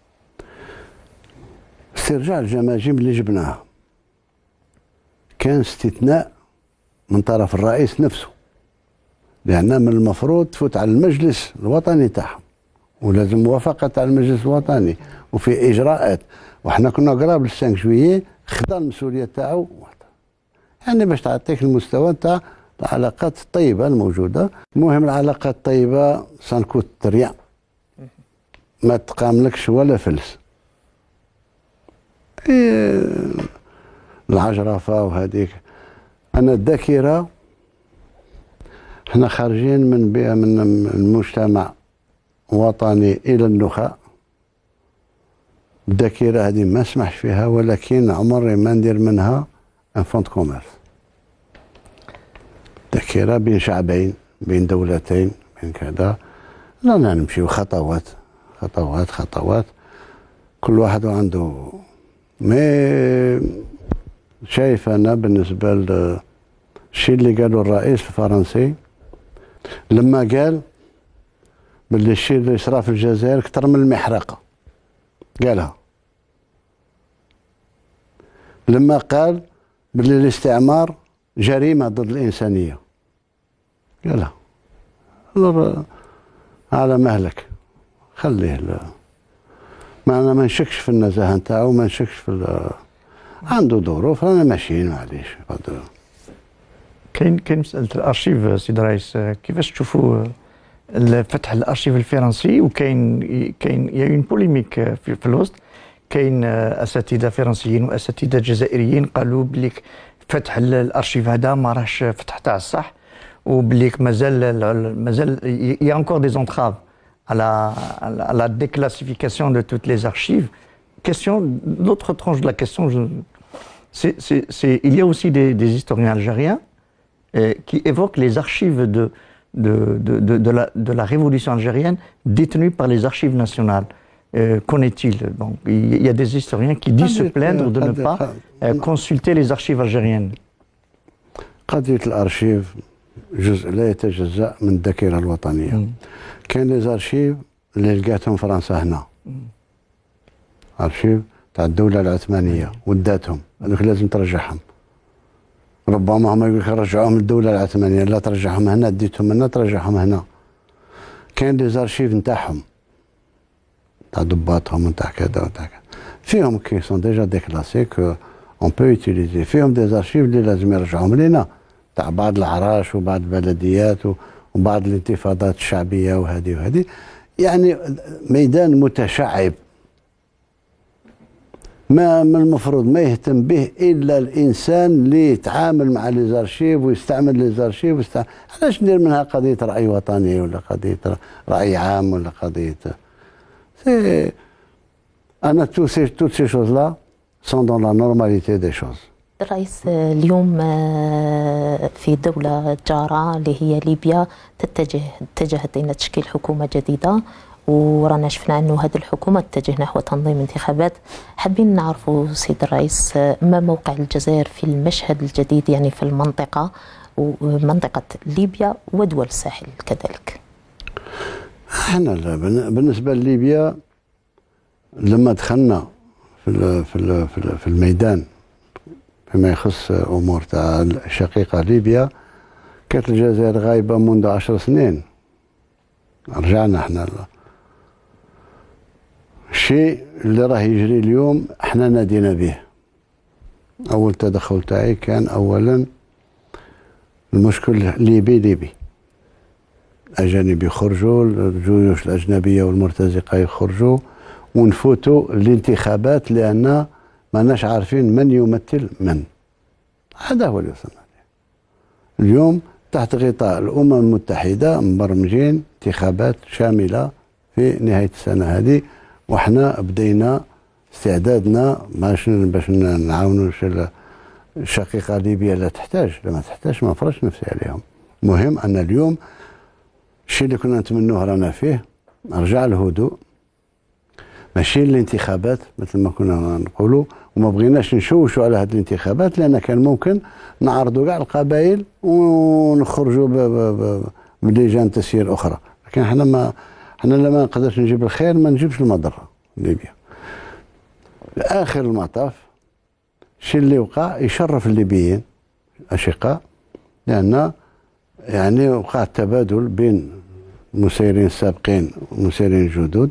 استرجاع الجماجم اللي جبناها كان استثناء من طرف الرئيس نفسه، لأن من المفروض تفوت على المجلس الوطني تاعهم ولازم موافقة على المجلس الوطني وفي إجراءات. وإحنا كنا قراب ل5 جويي خدا المسؤولية تاعو، يعني باش تعطيك المستوى تاع العلاقات الطيبة الموجودة. المهم العلاقات الطيبة سانكوت ريان، ما تقاملكش ولا فلس. العجرفة وهذيك. أنا الذاكرة احنا خارجين من بيئة من المجتمع وطني إلى النخاء. الذاكرة هذه ما اسمحش فيها، ولكن عمري ما ندير منها ان فونت كوميرس. الذاكرة بين شعبين، بين دولتين، بين كذا. لا نمشيو خطوات خطوات خطوات، كل واحد عنده. ما شايف أنا بالنسبة للشيء اللي قاله الرئيس الفرنسي لما قال باللي الشيء اللي صرا في الجزائر أكثر من المحرقة، قالها. لما قال باللي الاستعمار جريمة ضد الإنسانية، قالها. على مهلك، خليه ما انا ما نشكش في النزاهه نتاعو، ما نشكش في عنده ظروف، رانا ماشيين معليش. كاين مساله الارشيف سيد الرئيس، كيفاش تشوفوا فتح الارشيف الفرنسي؟ وكاين يا اون بوليميك في الوسط، كاين اساتذه فرنسيين واساتذه جزائريين قالوا بليك فتح الارشيف هذا ما راهش فتح تاع الصح، وبليك مازال يا انكور دي زونتراف à la déclassification de toutes les archives. Question, l'autre tranche de la question, il y a aussi des historiens algériens qui évoquent les archives de la révolution algérienne détenues par les archives nationales. Qu'en est-il? Donc, il y a des historiens qui disent se plaindre de ne pas consulter les archives algériennes. قضية الأرشيف جزء لا يتجزأ من الذاكرة الوطنية. كان لي زارشيف اللي لقاتهم فرنسا هنا، أرشيف تاع الدولة العثمانية وداتهم، هذوك لازم ترجعهم. ربما هما يقول لك رجعوهم للدولة العثمانية، لا ترجعهم هنا، ديتهم هنا ترجعهم هنا. كاين لي زارشيف نتاعهم تاع ضباطهم ونتاع كذا ونتاع كذا، فيهم كي سون ديجا ديكلاسي كو اون بو يوتيليزي، فيهم دي زارشيف اللي لازم يرجعوهم لينا تاع بعض الأعراش وبعض البلديات وبعض الانتفاضات الشعبية وهذه يعني ميدان متشعب ما من المفروض ما يهتم به إلا الإنسان اللي يتعامل مع لي زارشيف ويستعمل لي زارشيف علاش ندير منها قضية رأي وطني ولا قضية رأي عام ولا قضية أنا toutes ces choses-là sont dans la normalité des choses. الرئيس اليوم في دولة جارة اللي هي ليبيا اتجهت إلى تشكيل حكومة جديدة، ورانا شفنا أنه هذه الحكومة تتجه نحو تنظيم انتخابات. حابين نعرفوا سيد الرئيس ما موقع الجزائر في المشهد الجديد، يعني في المنطقة ومنطقة ليبيا ودول الساحل كذلك. احنا بالنسبة لليبيا لما دخلنا في الميدان فيما يخص امور تاع شقيقه ليبيا، كانت الجزائر غايبه منذ 10 سنين. رجعنا احنا الشيء اللي راه يجري اليوم احنا نادينا به. اول تدخل تاعي كان اولا المشكل ليبي اجانب يخرجوا، الجيوش الاجنبيه والمرتزقه يخرجوا ونفوتوا الانتخابات لان ماناش عارفين من يمثل من. هذا هو اللي وصلنا له. اليوم تحت غطاء الأمم المتحدة مبرمجين انتخابات شاملة في نهاية السنة هذه، وحنا بدينا استعدادنا باش نعاونوا الشقيقة ليبيا لا تحتاج، لما تحتاج ما نفرضش نفسي عليهم. المهم أن اليوم الشيء اللي كنا نتمنوه رانا فيه، رجع الهدوء، ماشي الانتخابات مثل ما كنا نقولوا، وما بغيناش نشوشوا على هذه الانتخابات لان كان ممكن نعرضوا كاع القبائل ونخرجوا بلجان تسيير اخرى، لكن حنا لما نقدرش نجيب الخير ما نجيبش المضره ليبيا. اخر المطاف الشيء اللي وقع يشرف الليبيين اشقاء، لان يعني وقع تبادل بين المسيرين السابقين والمسيرين الجدد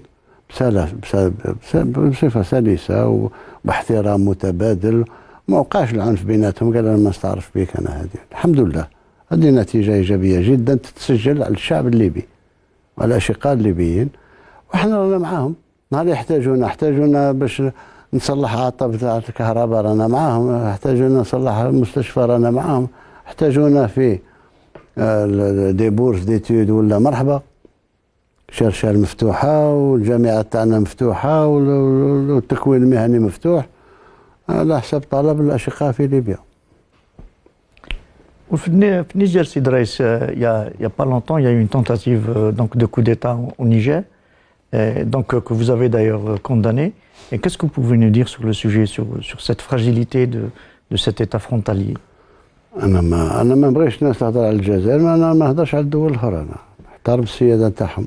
بصفة سلسة وباحترام متبادل، ما وقعش العنف بيناتهم. قال انا ما استعرف بك انا هذه. الحمد لله هذه نتيجة ايجابية جدا تتسجل على الشعب الليبي وعلى الاشقاء الليبيين، وحنا رانا معاهم. نهار يحتاجونا باش نصلح عطب تاع الكهرباء رانا معاهم، يحتاجونا نصلح المستشفى رانا معاهم، يحتاجونا في دي بورس ديتود ولا مرحبا، شرشال مفتوحة والجامعات تاعنا مفتوحة والتكوين المهني مفتوح على حسب طلب الأشقاء في ليبيا. وفي النيجر سيد الرئيس، il y a pas longtemps il y a eu une tentative donc de coup d'État au Niger, donc que vous avez d'ailleurs condamné. Et qu'est-ce que vous pouvez nous dire sur le sujet, sur cette fragilité de cet État frontalier? أنا ما نبغيش الناس تهضر على الجزائر، أنا ما نهضرش على الدول الأخرى، أنا نحترم السيادة تاعهم.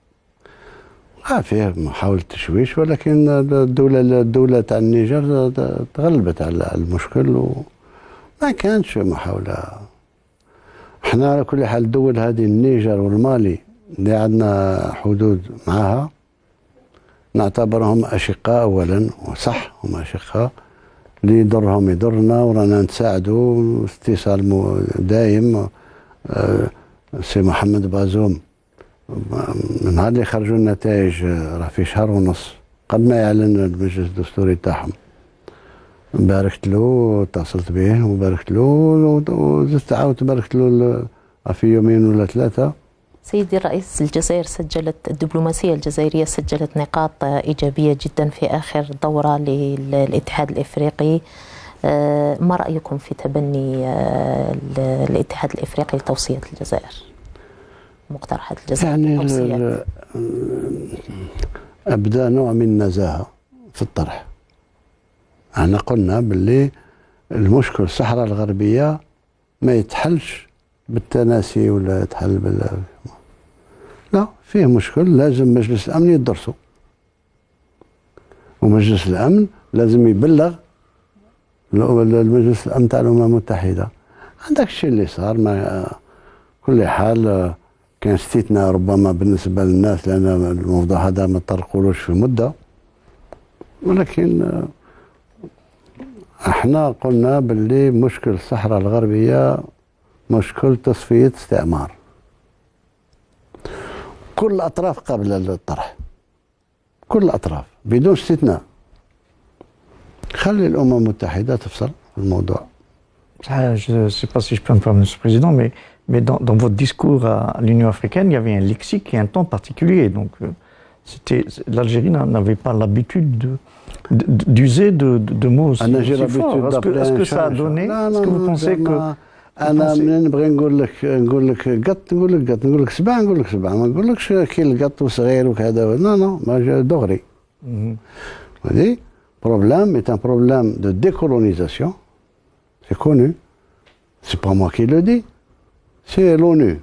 فيه محاولة تشويش، ولكن الدولة تاع النيجر تغلبت على المشكل وما كانتش محاولة. احنا على كل حال الدول هذه النيجر والمالي اللي عندنا حدود معها نعتبرهم أشقاء أولا، وصح هم أشقاء، اللي يضرهم يضرنا ورانا نساعدوا، اتصال دايم. سي محمد بازوم من نهار اللي خرجوا النتائج راه في شهر ونص قبل ما يعلن المجلس الدستوري تاعهم، باركت له، اتصلت به وباركت له، وزدت عاودت باركت له في يومين ولا ثلاثة. سيدي الرئيس، الدبلوماسية الجزائرية سجلت نقاط إيجابية جدا في آخر دورة للاتحاد الإفريقي. ما رأيكم في تبني الاتحاد الإفريقي لتوصية الجزائر؟ مقترحات الجزائر يعني أبدأ نوع من النزاهة في الطرح. احنا قلنا باللي المشكل الصحراء الغربية ما يتحلش بالتناسي ولا يتحل لا، فيه مشكل لازم مجلس الأمن يدرسه، ومجلس الأمن لازم يبلغ المجلس الأمن تاع الأمم المتحدة. هذاك الشيء اللي صار. ما كل حال كان استثناء ربما بالنسبة للناس، لأن الموضوع هذا ما تطرقولوش في مدة، ولكن احنا قلنا باللي مشكل الصحراء الغربية مشكل تصفية استعمار. كل الأطراف قابلة للطرح، كل الأطراف بدون استثناء. خلي الأمم المتحدة تفصل في الموضوع. Je ne sais pas si je peux me permettre, Monsieur le Président, mais dans votre discours à l'Union africaine, il y avait un lexique et un ton particulier. Donc, l'Algérie n'avait pas l'habitude d'user de mots aussi forts. Est-ce que ça a donné? Est-ce que vous pensez que... أنا منين نبغي نقول لك قط نقول لك قط، نقول لك سبع نقول لك سبع، ما نقولكش كي القط وصغير وكذا. نو ما دغري. هذه problème est un problème de décolonisation. C'est connu. C'est pas moi qui le dis. C'est l'ONU.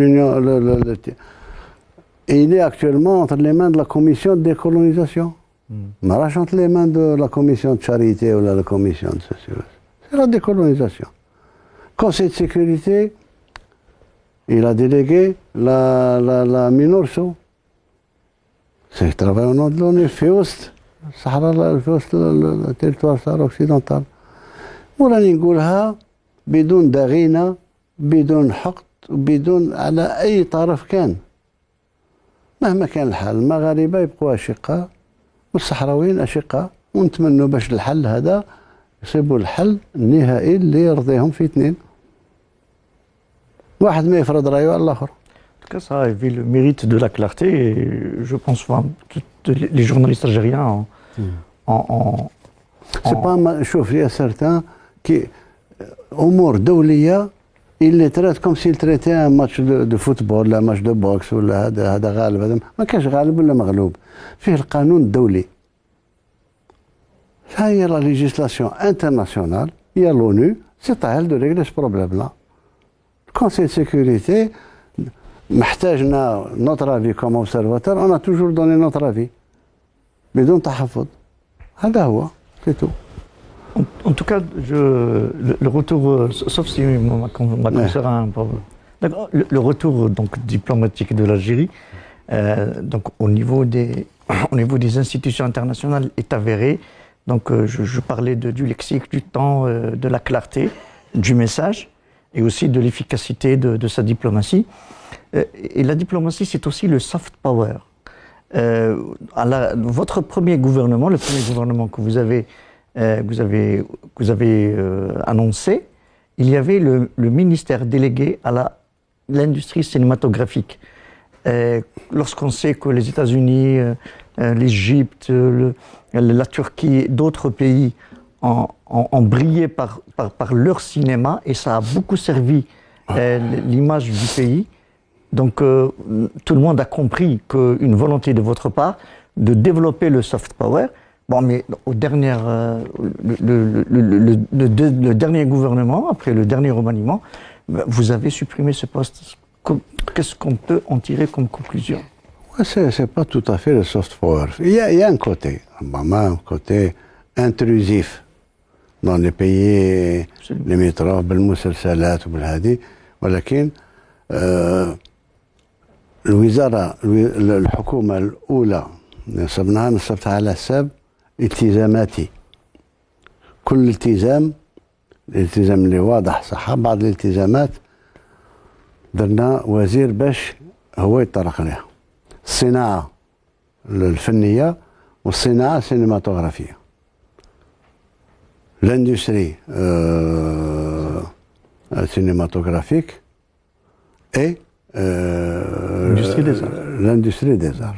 Et il est actuellement entre les mains de la commission de décolonisation. ما راهش entre les mains de la commission de charité ou la commission de ceci. C'est la décolonisation. Conseil de sécurité, il a délégué la MINURSO. C'est le travail au nom de l'ONU, FEOST, le territoire sahara-occidental. وراني نقولها بدون ضغينة، بدون حقد، بدون على أي طرف كان. مهما كان الحال المغاربة يبقوا أشقاء والصحراويين أشقاء، ونتمنوا باش الحل هذا يصيبوا الحل النهائي اللي يرضيهم في اثنين، واحد ما يفرض رايه على الآخر. En tout cas, ça avait le mérite de la clarté, et je pense que les journalistes algériens C'est pas شوف يا سارتان كي أمور دولية اللي ترات كوم سي تريتي ان ماتش دو فوتبول ولا ماتش دو بوكس ولا هذا غالب، هذا ما كانش غالب ولا مغلوب، فيه القانون الدولي. هاي لا ليجيسلاسيون انترناسيونال، هي لونو، سي تاعل دو ريغلي سو بروبليم لا. الكونسيل سيكوريتي محتاجنا نوتر افي كوم اوبسيرفاتور، انا توجور دوني نوتر افي بدون تحفظ. هذا هو سي تو. En tout cas, le retour, sauf si ma consoeur a un problème. Le retour donc, diplomatique de l'Algérie, donc, au niveau des institutions internationales est avéré. Donc, je parlais du lexique, du temps, de la clarté, du message et aussi de l'efficacité de sa diplomatie. Et la diplomatie, c'est aussi le soft power. Votre premier gouvernement, le premier gouvernement que vous avez annoncé, il y avait le ministère délégué à l'industrie cinématographique. Lorsqu'on sait que les États-Unis, l'Égypte, la Turquie et d'autres pays ont brillé par leur cinéma, et ça a beaucoup servi l'image du pays. Donc tout le monde a compris qu'une volonté de votre part de développer le soft power. Bon, mais le dernier gouvernement, après le dernier remaniement, vous avez supprimé ce poste. Qu'est-ce qu'on peut en tirer comme conclusion? C'est pas tout à fait le soft power. Il y a un côté intrusif dans les pays limitrophes بالمسلسلات وبالهذه، ولكن الحكومة الأولى نصبتها على حساب التزاماتي. كل الالتزام اللي واضح صح، بعض الالتزامات درنا وزير باش هو يطرق لها، الصناعة الفنية والصناعة السينماتوغرافية، لاندستري سينماتوغرافيك اي لاندستري دي زار.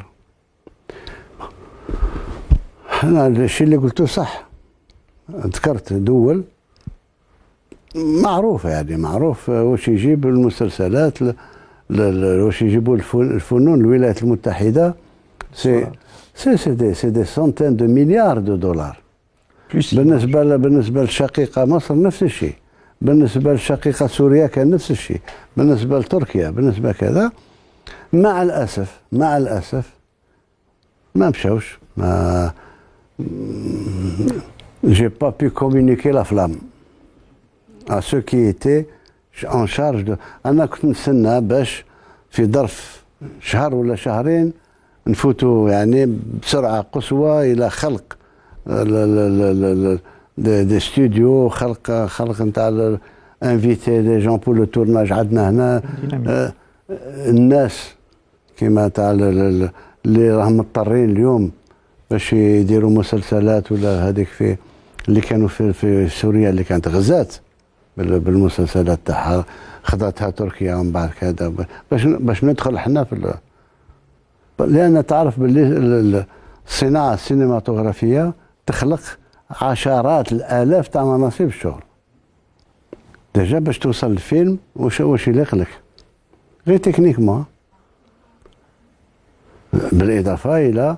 انا الشيء اللي قلته صح، ذكرت دول معروفة، يعني معروف واش يجيب المسلسلات، واش يجيبوا الفنون. الولايات المتحدة سي دي سنتين دو مليار دو دولار. بالنسبة للشقيقة مصر نفس الشيء، بالنسبة للشقيقة سوريا كان نفس الشيء، بالنسبة لتركيا، بالنسبة كذا. مع الأسف ما مشاوش. ما j'ai pas pu communiquer la flamme à ceux qui étaient en charge de. أنا كنت نستنى باش في ظرف شهر ولا شهرين نفوتوا يعني بسرعة قصوى إلى خلق دي ستوديو، خلق نتاع انفيتي دي جون بور لو تورناج. عندنا هنا الناس كيما تاع اللي راهم مضطرين اليوم باش يديروا مسلسلات ولا هذيك في اللي كانوا في سوريا اللي كانت غزات بالمسلسلات تاعها، خذتها تركيا ومن بعد كذا باش ندخل احنا في لان تعرف باللي الصناعه السينماتوغرافيه تخلق عشرات الالاف تاع مناصب الشغل. ديجا باش توصل للفيلم واش يليق لك غير تكنيكمون، بالاضافه الى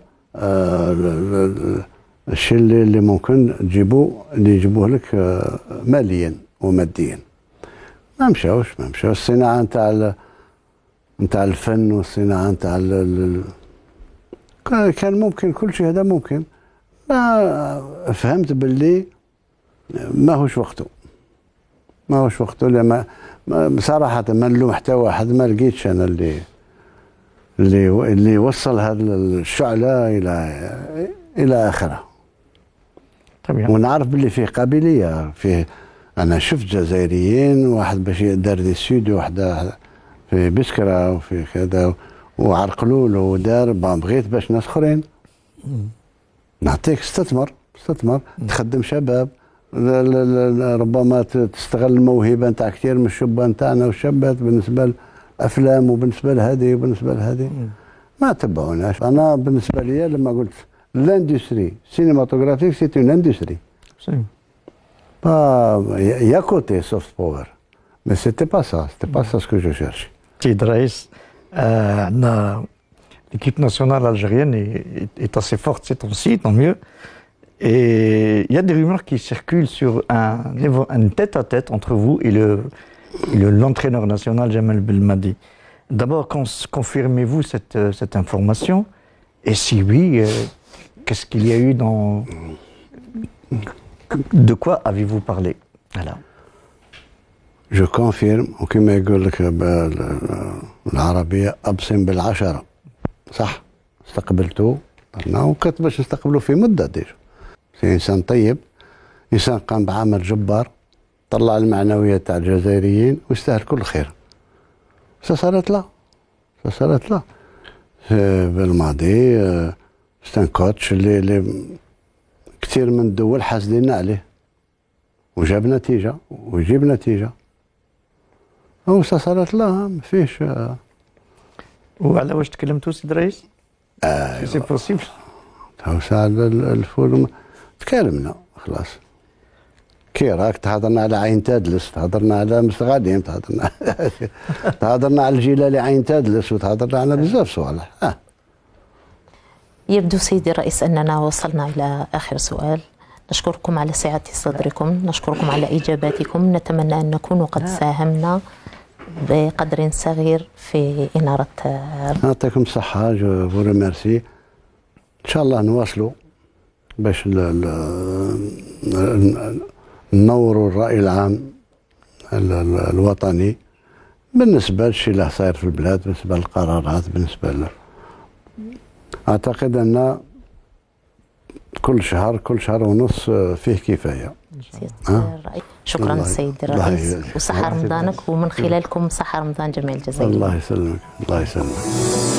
الشيء اللي ممكن يجيبوه لك ماليا وماديا. ما مشاوش الصناعه نتاع الفن والصناعه نتاع كان ممكن كل شيء هذا ممكن. ما فهمت باللي ماهوش وقته لما بصراحه ما نلوم حتى واحد. ما لقيتش انا اللي وصل هذه الشعله الى اخره. طبعا. ونعرف باللي فيه قابليه، فيه. انا شفت جزائريين، واحد باش دار دي سود، واحده في بسكره وفي كذا، وعرقلوا له ودار. بغيت باش ناس اخرين نعطيك استثمر تخدم شباب، ربما تستغل الموهبه نتاع كثير من الشبان تاعنا والشابات بالنسبه للافلام وبالنسبه لهذه وبالنسبه لهذه. ما تبعوناش. انا بالنسبه لي لما قلت لاندستري سينماتوغرافيك سي اون اندستري. Il y a côté soft power, mais c'était pas ça ce que je cherchais. سيد الرئيس، l'équipe nationale algérienne est assez forte ces temps-ci, tant mieux. Et il y a des rumeurs qui circulent sur un tête-à-tête entre vous et l'entraîneur national Jamel Belmadi. D'abord, confirmez-vous cette information? Et si oui, qu'est-ce qu'il y a eu dans... De quoi avez-vous parlé? Alors. Je confirme, وكما يقول لك بالعربية أبصم بالعشرة. صح، استقبلته وكنت باش نستقبله في مدة ديجا. إنسان طيب، إنسان قام بعمل جبار، طلع المعنوية تاع الجزائريين ويستاهل كل خير. صارت له بالماضي ستان كوتش اللي كثير من الدول حاسدين عليه وجاب نتيجة ويجيب نتيجة. صارت له ما فيش. وعلى واش تكلمتوا سيد الرئيس؟ سي بوسيبل. ساعة الفول تكلمنا خلاص. كي راك تهضرنا على عين تدلس، تهضرنا على مستغادين، تهضرنا على الجيلالي عين تدلس، وتهضرنا على بزاف صوالح. يبدو سيدي الرئيس أننا وصلنا إلى آخر سؤال. نشكركم على سعة صدركم، نشكركم على إجاباتكم. نتمنى أن نكون قد ساهمنا بقدر صغير في إنارة. يعطيكم الصحة. جو فو ريميرسي. إن شاء الله نواصلوا باش ننوروا الرأي العام الوطني بالنسبة للشيء اللي صاير في البلاد، بالنسبة للقرارات، بالنسبة اعتقد ان كل شهر ونص فيه كفايه. شكرا سيدي الرئيس، وصحة رمضانك، ومن خلالكم صحة رمضان جميع الجزائريين. الله يسلمك، الله يسلمك.